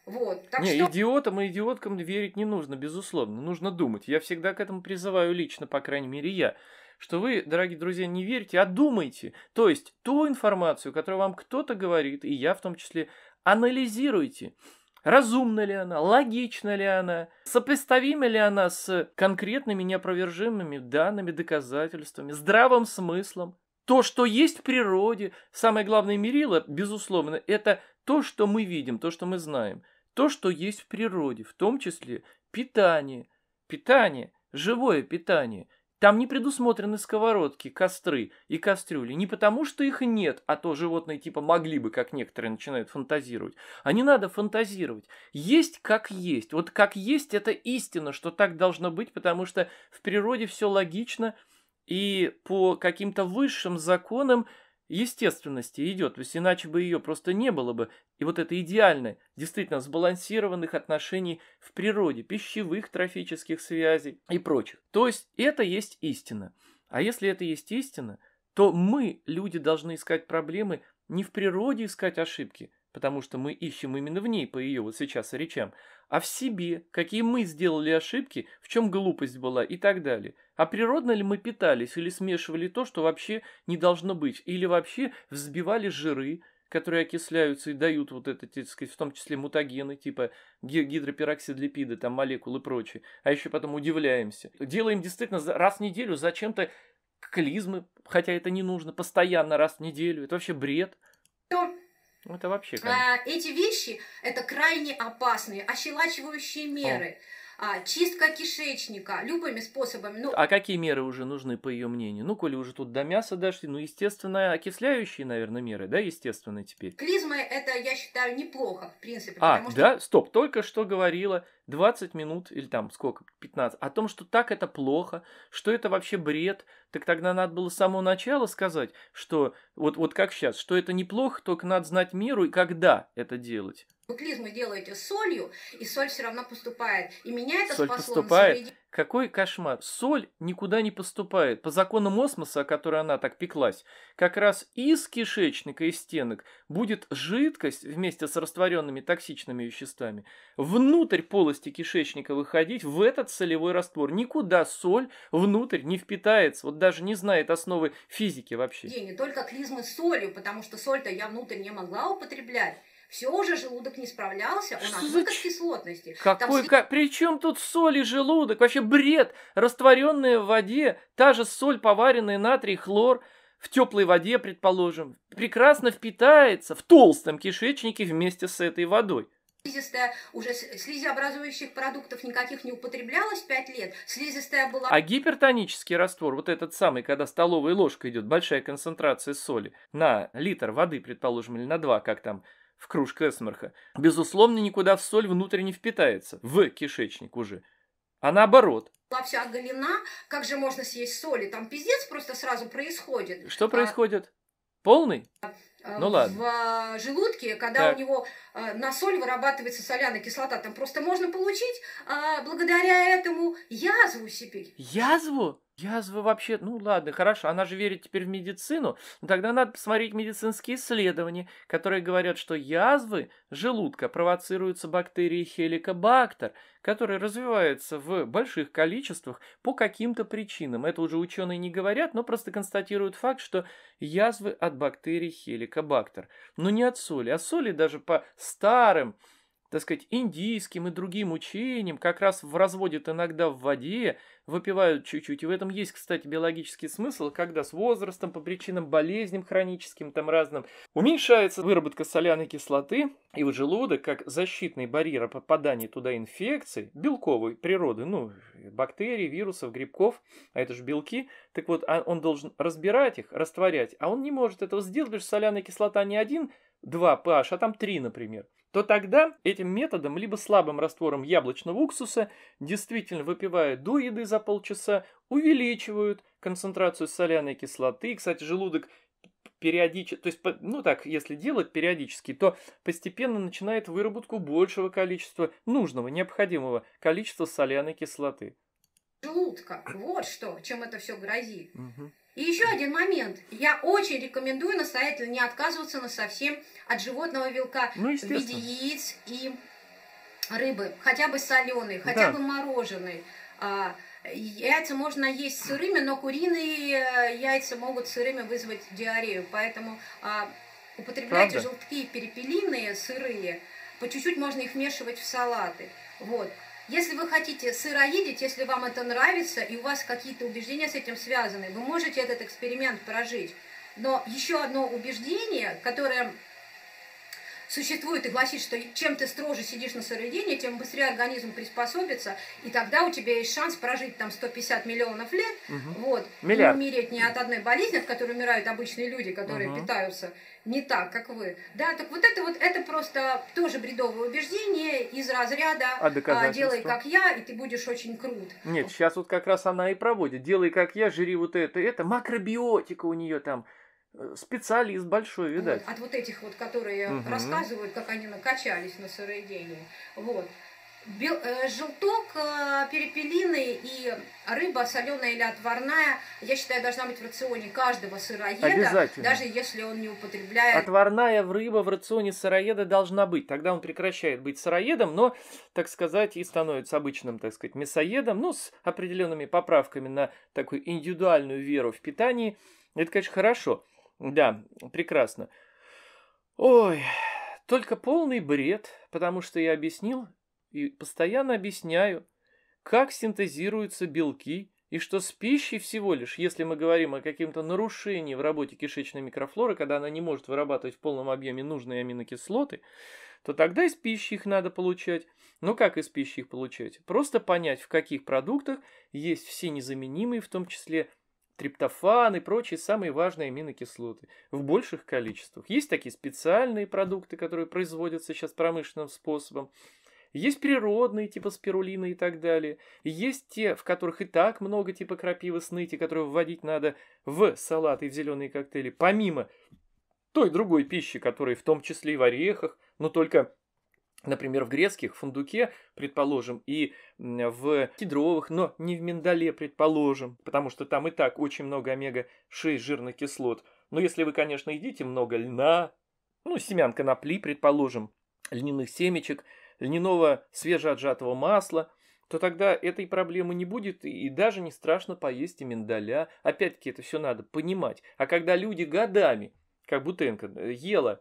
Вот, так не, что... идиотам и идиоткам верить не нужно, безусловно. Нужно думать. Я всегда к этому призываю лично, по крайней мере, я. Что вы, дорогие друзья, не верите, а думайте. То есть, ту информацию, которую вам кто-то говорит, и я в том числе, анализируйте. Разумна ли она, логична ли она, сопоставима ли она с конкретными неопровержимыми данными, доказательствами, здравым смыслом. То, что есть в природе, самое главное мерило, безусловно, это то, что мы видим, то, что мы знаем. То, что есть в природе, в том числе питание. Питание, живое питание. Там не предусмотрены сковородки, костры и кастрюли. Не потому, что их нет, а то животные типа могли бы, как некоторые начинают фантазировать. А не надо фантазировать. Есть как есть. Вот как есть, это истина, что так должно быть, потому что в природе все логично и по каким-то высшим законам естественности идет, то есть иначе бы ее просто не было бы. И вот это идеально, действительно, сбалансированных отношений в природе, пищевых, трофических связей и прочих. То есть это есть истина. А если это есть истина, то мы, люди, должны искать проблемы, не в природе искать ошибки, потому что мы ищем именно в ней, по ее вот сейчас речам, а в себе, какие мы сделали ошибки, в чем глупость была и так далее. А природно ли мы питались или смешивали то, что вообще не должно быть, или вообще взбивали жиры, которые окисляются и дают вот это, так сказать, в том числе мутагены, типа гидропероксидлипиды, там молекулы и прочее, а еще потом удивляемся. Делаем действительно раз в неделю зачем-то клизмы, хотя это не нужно, постоянно раз в неделю, это вообще бред. Это вообще, конечно. Эти вещи – это крайне опасные, ощелачивающие меры. А, чистка кишечника любыми способами. Ну... А какие меры уже нужны, по ее мнению? Ну, коли уже тут до мяса дошли, ну, естественно, окисляющие, наверное, меры, да, естественно, теперь. Клизмы – это, я считаю, неплохо, в принципе. А, потому да? Что... Стоп, только что говорила двадцать минут, или там сколько, пятнадцать, о том, что так это плохо, что это вообще бред. Так тогда надо было с самого начала сказать, что вот, вот как сейчас, что это неплохо, только надо знать меру и когда это делать. Вы клизмы делаете с солью, и соль все равно поступает. И меня это соль спасло. поступает? Какой кошмар. Соль никуда не поступает. По законам осмоса, о которой она так пеклась, как раз из кишечника, из стенок будет жидкость вместе с растворенными токсичными веществами внутрь полости кишечника выходить в этот солевой раствор. Никуда соль внутрь не впитается. Вот даже не знает основы физики вообще. Не, не только клизмы с солью, потому что соль-то я внутрь не могла употреблять. Все уже желудок не справлялся, у нас выкат кислотности. Какой, Там... как, при чем тут соль и желудок? Вообще бред. Растворенная в воде, та же соль, поваренная натрий, хлор, в теплой воде, предположим, прекрасно впитается в толстом кишечнике вместе с этой водой. Слизистая, уже слизеобразующих продуктов никаких не употреблялось пять лет. Слизистая была... А гипертонический раствор, вот этот самый, когда столовая ложка идет, большая концентрация соли, на литр воды, предположим, или на два, как там, в кружке эсмерха, безусловно, никуда в соль внутрь не впитается, в кишечник уже, а наоборот. Была вся оголена, как же можно съесть соли? Там пиздец просто сразу происходит. Что происходит? Полный? Ну ладно. В желудке, когда так. у него на соль вырабатывается соляная кислота, там просто можно получить благодаря этому язву себе. Язву? Язвы вообще, ну ладно, хорошо, она же верит теперь в медицину, но тогда надо посмотреть медицинские исследования, которые говорят, что язвы желудка провоцируются бактерией хеликобактер, которая развивается в больших количествах по каким-то причинам. Это уже ученые не говорят, но просто констатируют факт, что язвы от бактерий хеликобактер. Но не от соли, а соли даже по старым, так сказать, индийским и другим учениям как раз разводят иногда в воде, выпивают чуть-чуть. И в этом есть, кстати, биологический смысл, когда с возрастом, по причинам болезням хроническим, там разным, уменьшается выработка соляной кислоты, и в желудок, как защитный барьер попадания туда инфекций, белковой природы, ну, бактерий, вирусов, грибков, а это же белки, так вот, он должен разбирать их, растворять, а он не может этого сделать, потому что соляная кислота не один, два pH, а там три, например, то тогда этим методом, либо слабым раствором яблочного уксуса, действительно выпивая до еды за полчаса, увеличивают концентрацию соляной кислоты. Кстати, желудок периодически, то есть, ну так, если делать периодически, то постепенно начинает выработку большего количества, нужного, необходимого количества соляной кислоты. Желудка, вот что, чем это все грозит. Угу. И еще один момент. Я очень рекомендую настоятельно не отказываться на совсем от животного белка ну, в виде яиц и рыбы, хотя бы соленой, хотя Да. бы мороженой. А, Яйца можно есть сырыми, но куриные яйца могут сырыми вызвать диарею. Поэтому а, употребляйте Правда? желтки перепелиные, сырые. По чуть-чуть можно их вмешивать в салаты. Вот. Если вы хотите сыроедить, если вам это нравится, и у вас какие-то убеждения с этим связаны, вы можете этот эксперимент прожить. Но еще одно убеждение, которое существует и гласит, что чем ты строже сидишь на сыроедении, тем быстрее организм приспособится, и тогда у тебя есть шанс прожить там сто пятьдесят миллионов лет, Угу. вот, и Миллиард. умереть не от одной болезни, от которой умирают обычные люди, которые Угу. питаются не так, как вы. Да, так вот это вот, это просто тоже бредовое убеждение из разряда А а, доказательства? «делай как я, и ты будешь очень крут». Нет, сейчас вот как раз она и проводит. Делай как я, жри вот это, это. Макробиотика у нее там. э, Специалист большой, видать. Вот, от вот этих вот, которые Мгм. рассказывают, как они накачались на сыроедении. Вот. Бел- э, желток э, перепелиный и рыба соленая или отварная, я считаю, должна быть в рационе каждого сыроеда, Обязательно. даже если он не употребляет. Отварная в рыба в рационе сыроеда должна быть. Тогда он прекращает быть сыроедом, но, так сказать, и становится обычным, так сказать, мясоедом, ну, с определенными поправками на такую индивидуальную веру в питании. Это, конечно, хорошо. Да, прекрасно. Ой, только полный бред, потому что я объяснил и постоянно объясняю, как синтезируются белки, и что с пищей всего лишь, если мы говорим о каком-то нарушении в работе кишечной микрофлоры, когда она не может вырабатывать в полном объеме нужные аминокислоты, то тогда из пищи их надо получать. Ну как из пищи их получать? Просто понять, в каких продуктах есть все незаменимые, в том числе триптофан и прочие самые важные аминокислоты в больших количествах. Есть такие специальные продукты, которые производятся сейчас промышленным способом. Есть природные, типа спирулины и так далее. Есть те, в которых и так много, типа крапивы, сныти, которые вводить надо в салаты и в зеленые коктейли, помимо той другой пищи, которая в том числе и в орехах, но только, например, в грецких, в фундуке, предположим, и в кедровых, но не в миндале, предположим, потому что там и так очень много омега шесть жирных кислот. Но если вы, конечно, едите много льна, ну, семян конопли, предположим, льняных семечек, льняного свежеотжатого масла, то тогда этой проблемы не будет, и даже не страшно поесть и миндаля. Опять-таки, это все надо понимать. А когда люди годами, как Бутенко, ела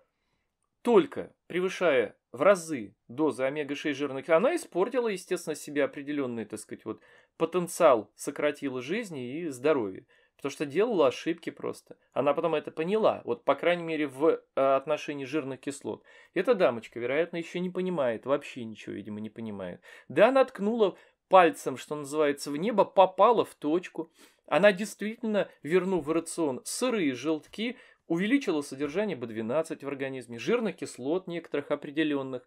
только превышая в разы дозы омега шесть жирных, она испортила, естественно, себе определенный, так сказать, вот, потенциал, сократила жизни и здоровье. Потому что делала ошибки просто. Она потом это поняла. Вот, по крайней мере, в отношении жирных кислот. Эта дамочка, вероятно, еще не понимает. Вообще ничего, видимо, не понимает. Да, она ткнула пальцем, что называется, в небо, попала в точку. Она действительно, вернув в рацион сырые желтки, увеличила содержание бэ двенадцать в организме, жирных кислот некоторых определенных,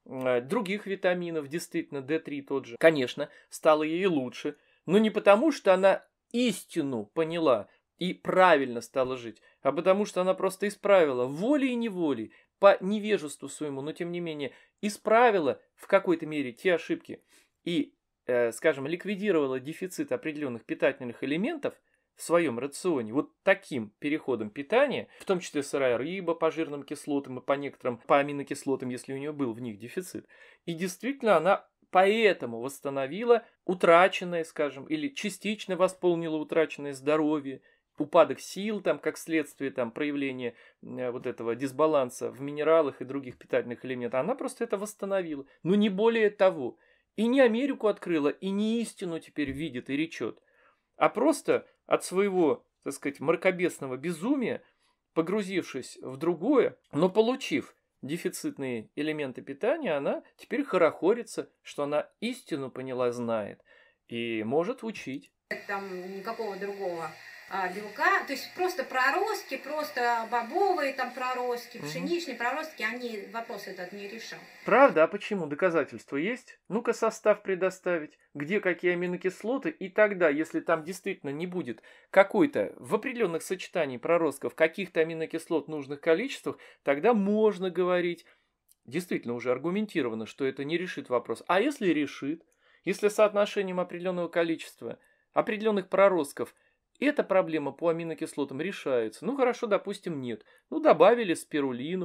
других витаминов, действительно, дэ три тот же. Конечно, стало ей лучше. Но не потому, что она истину поняла и правильно стала жить, а потому что она просто исправила волей и неволей, по невежеству своему, но тем не менее исправила в какой-то мере те ошибки и, э, скажем, ликвидировала дефицит определенных питательных элементов в своем рационе вот таким переходом питания, в том числе сырая рыба по жирным кислотам и по некоторым, по аминокислотам, если у нее был в них дефицит. И действительно она поэтому восстановила утраченное, скажем, или частично восполнила утраченное здоровье, упадок сил, там, как следствие там, проявления э, вот этого дисбаланса в минералах и других питательных элементах. Она просто это восстановила. Но не более того. И не Америку открыла, и не истину теперь видит и речет, а просто от своего, так сказать, мракобесного безумия, погрузившись в другое, но получив дефицитные элементы питания, она теперь хорохорится, что она истину поняла, знает и может учить. Там никакого другого а, белка, то есть просто проростки, просто бобовые там проростки, Угу. пшеничные проростки, они вопрос этот не решат. Правда? А почему? Доказательства есть? Ну-ка состав предоставить, где какие аминокислоты, и тогда, если там действительно не будет какой-то в определенных сочетаниях проростков каких-то аминокислот в нужных количествах, тогда можно говорить, действительно уже аргументированно, что это не решит вопрос. А если решит, если соотношением определенного количества определенных проростков эта проблема по аминокислотам решается. Ну хорошо, допустим, нет. Ну добавили спирулину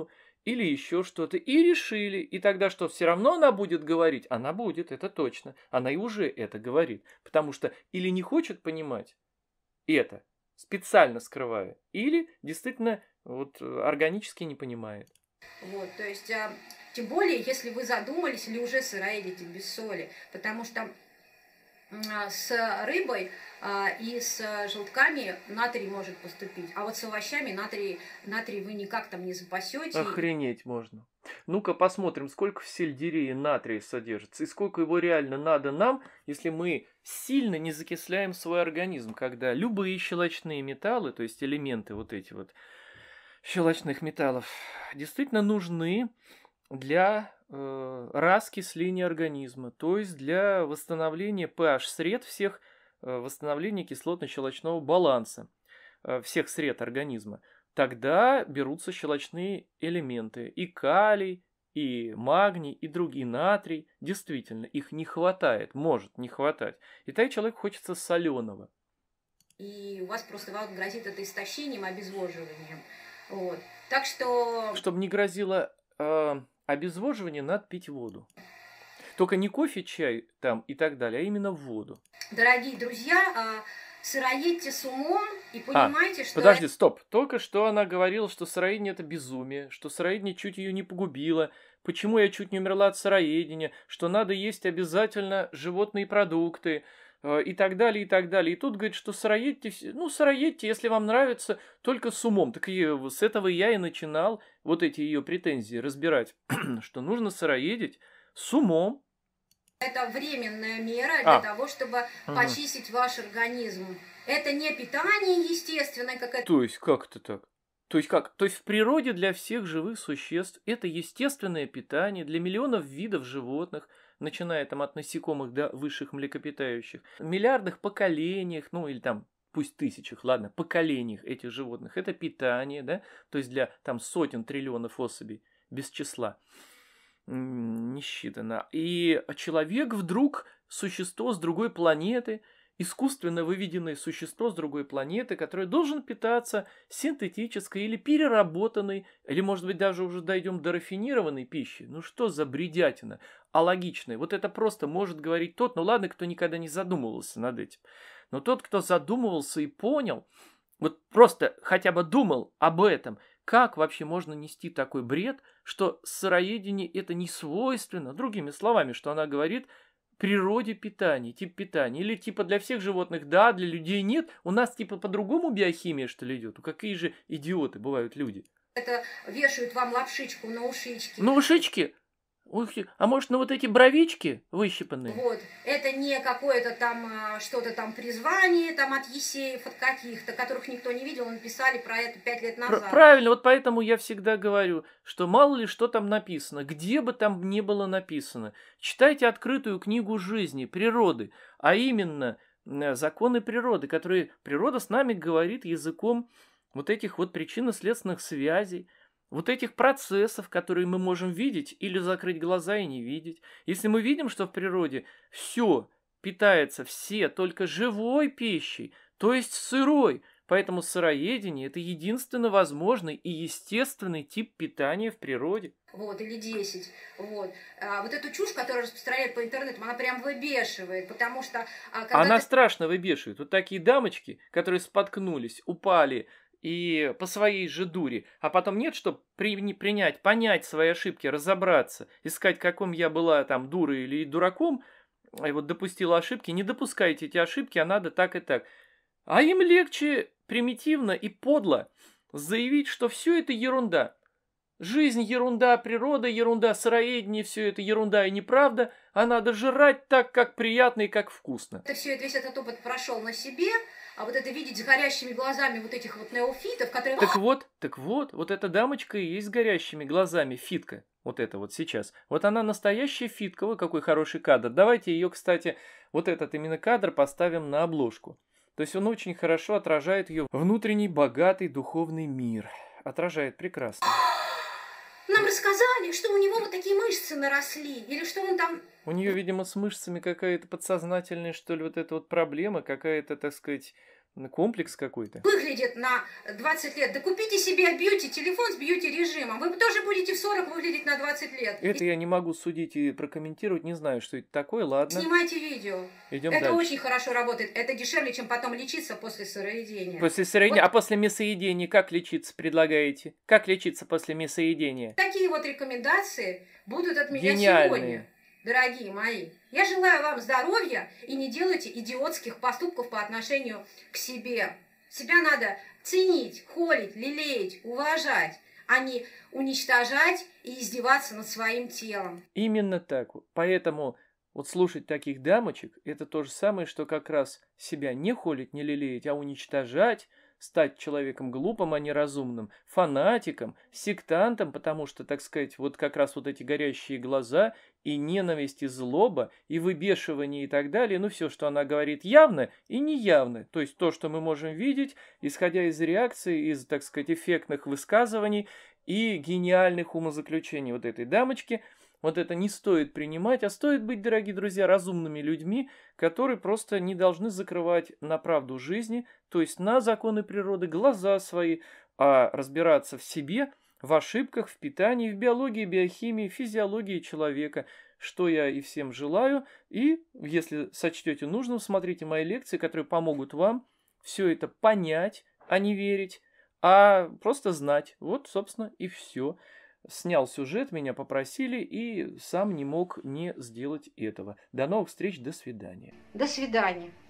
или еще что-то, и решили. И тогда что, все равно она будет говорить? Она будет, это точно. Она и уже это говорит. Потому что или не хочет понимать это, специально скрывая, или действительно вот органически не понимает. Вот, то есть, а, тем более, если вы задумались или уже сыроедите без соли, потому что а, с рыбой а, и с желтками натрий может поступить, а вот с овощами натрий, натрий вы никак там не запасете. Охренеть можно. Ну-ка посмотрим, сколько в сельдерее натрия содержится, и сколько его реально надо нам, если мы сильно не закисляем свой организм, когда любые щелочные металлы, то есть элементы вот эти вот, щелочных металлов действительно нужны для э, раскисления организма, то есть для восстановления pH сред всех, э, восстановления кислотно-щелочного баланса э, всех сред организма. Тогда берутся щелочные элементы, и калий, и магний, и другие, натрий. Действительно, их не хватает, может не хватать. И тогда человеку хочется соленого. И у вас просто вам грозит это истощением, обезвоживанием. Вот. Так что... Чтобы не грозило э, обезвоживание, надо пить воду. Только не кофе, чай там и так далее, а именно воду. Дорогие друзья, сыроедьте с умом и понимайте, а, что... Подожди, стоп. Только что она говорила, что сыроедение это безумие, что сыроедение чуть ее не погубило. Почему я чуть не умерла от сыроедения, что надо есть обязательно животные продукты. И так далее, и так далее. И тут говорит, что сыроедьте, ну, сыроедьте, если вам нравится, только с умом. Так и с этого я и начинал вот эти ее претензии разбирать, что нужно сыроедить с умом. Это временная мера для а. того, чтобы угу. почистить ваш организм. Это не питание естественное, как это... То есть, как это так? То есть как? То есть в природе для всех живых существ это естественное питание для миллионов видов животных, начиная там от насекомых до высших млекопитающих, миллиардных поколениях, ну или там пусть тысячах, ладно, поколениях этих животных, это питание, да, то есть для там сотен триллионов особей, без числа, не считано. И человек вдруг существо с другой планеты, искусственно выведенное существо с другой планеты, которое должен питаться синтетической или переработанной, или, может быть, даже уже дойдем до рафинированной пищи. Ну что за бредятина? А логичная. Вот это просто может говорить тот, ну ладно, кто никогда не задумывался над этим. Но тот, кто задумывался и понял, вот просто хотя бы думал об этом, как вообще можно нести такой бред, что сыроедение это не свойственно, другими словами, что она говорит, природе питания, тип питания. Или типа для всех животных да, для людей нет. У нас типа по-другому биохимия что ли идет. Ну какие же идиоты бывают люди. Это вешают вам лапшичку на ушички. На ушички? А может на вот эти бровички выщипанные? Вот. Это не какое-то там что-то там призвание там от Есеев, от каких-то, которых никто не видел, написали про это пять лет назад. Правильно, вот поэтому я всегда говорю, что мало ли что там написано, где бы там ни было написано. Читайте открытую книгу жизни, природы, а именно законы природы, которые природа с нами говорит языком вот этих вот причинно-следственных связей, вот этих процессов, которые мы можем видеть или закрыть глаза и не видеть. Если мы видим, что в природе все питается, все только живой пищей, то есть сырой, поэтому сыроедение – это единственно возможный и естественный тип питания в природе. Вот, или десять. Вот. А вот эту чушь, которую распространяют по интернету, она прям выбешивает, потому что... А, когда она ты... страшно выбешивает. Вот такие дамочки, которые споткнулись, упали, и по своей же дуре, а потом нет, чтобы при, принять, понять свои ошибки, разобраться, искать, каком я была там дурой или дураком, и вот допустила ошибки, не допускайте эти ошибки, а надо так и так. А им легче примитивно и подло заявить, что все это ерунда. Жизнь ерунда, природа ерунда, сыроедение все это ерунда и неправда, а надо жрать так, как приятно и как вкусно. Это все, весь этот опыт прошел на себе. А вот это видеть с горящими глазами вот этих вот неофитов, которые... Так вот, так вот, вот эта дамочка и есть с горящими глазами, фитка. Вот это вот сейчас. Вот она настоящая фитка, ой, какой хороший кадр. Давайте ее, кстати, вот этот именно кадр поставим на обложку. То есть он очень хорошо отражает ее внутренний богатый духовный мир. Отражает прекрасно. Нам рассказали, что у него вот такие мышцы наросли, или что он там... У нее, видимо, с мышцами какая-то подсознательная, что ли, вот эта вот проблема, какая-то, так сказать, Комплекс какой-то. Выглядит на двадцать лет. Да купите себе бьюти-телефон с бьюти-режимом. Вы тоже будете в сорок выглядеть на двадцать лет. Это я не могу судить и прокомментировать, не знаю, что это такое, ладно. Снимайте видео. Идем это дальше. очень хорошо работает. Это дешевле, чем потом лечиться после сыроедения. После сыроедения. Вот. А после мясоедения как лечиться предлагаете? Как лечиться после мясоедения? Такие вот рекомендации будут от меня Гениальные. сегодня. Дорогие мои, я желаю вам здоровья и не делайте идиотских поступков по отношению к себе. Себя надо ценить, холить, лелеять, уважать, а не уничтожать и издеваться над своим телом. Именно так. Поэтому вот слушать таких дамочек, это то же самое, что как раз себя не холить, не лелеять, а уничтожать, стать человеком глупым, а не разумным, фанатиком, сектантом, потому что, так сказать, вот как раз вот эти горящие глаза и ненависть, и злоба, и выбешивание и так далее, ну все, что она говорит, явно и неявно, то есть то, что мы можем видеть, исходя из реакции, из, так сказать, эффектных высказываний и гениальных умозаключений вот этой дамочки. Вот это не стоит принимать, а стоит быть, дорогие друзья, разумными людьми, которые просто не должны закрывать на правду жизни, то есть на законы природы, глаза свои, а разбираться в себе, в ошибках, в питании, в биологии, биохимии, физиологии человека, что я и всем желаю. И, если сочтете нужным, смотрите мои лекции, которые помогут вам все это понять, а не верить, а просто знать. Вот, собственно, и все. Снял сюжет, меня попросили, и сам не мог не сделать этого. До новых встреч, до свидания. До свидания.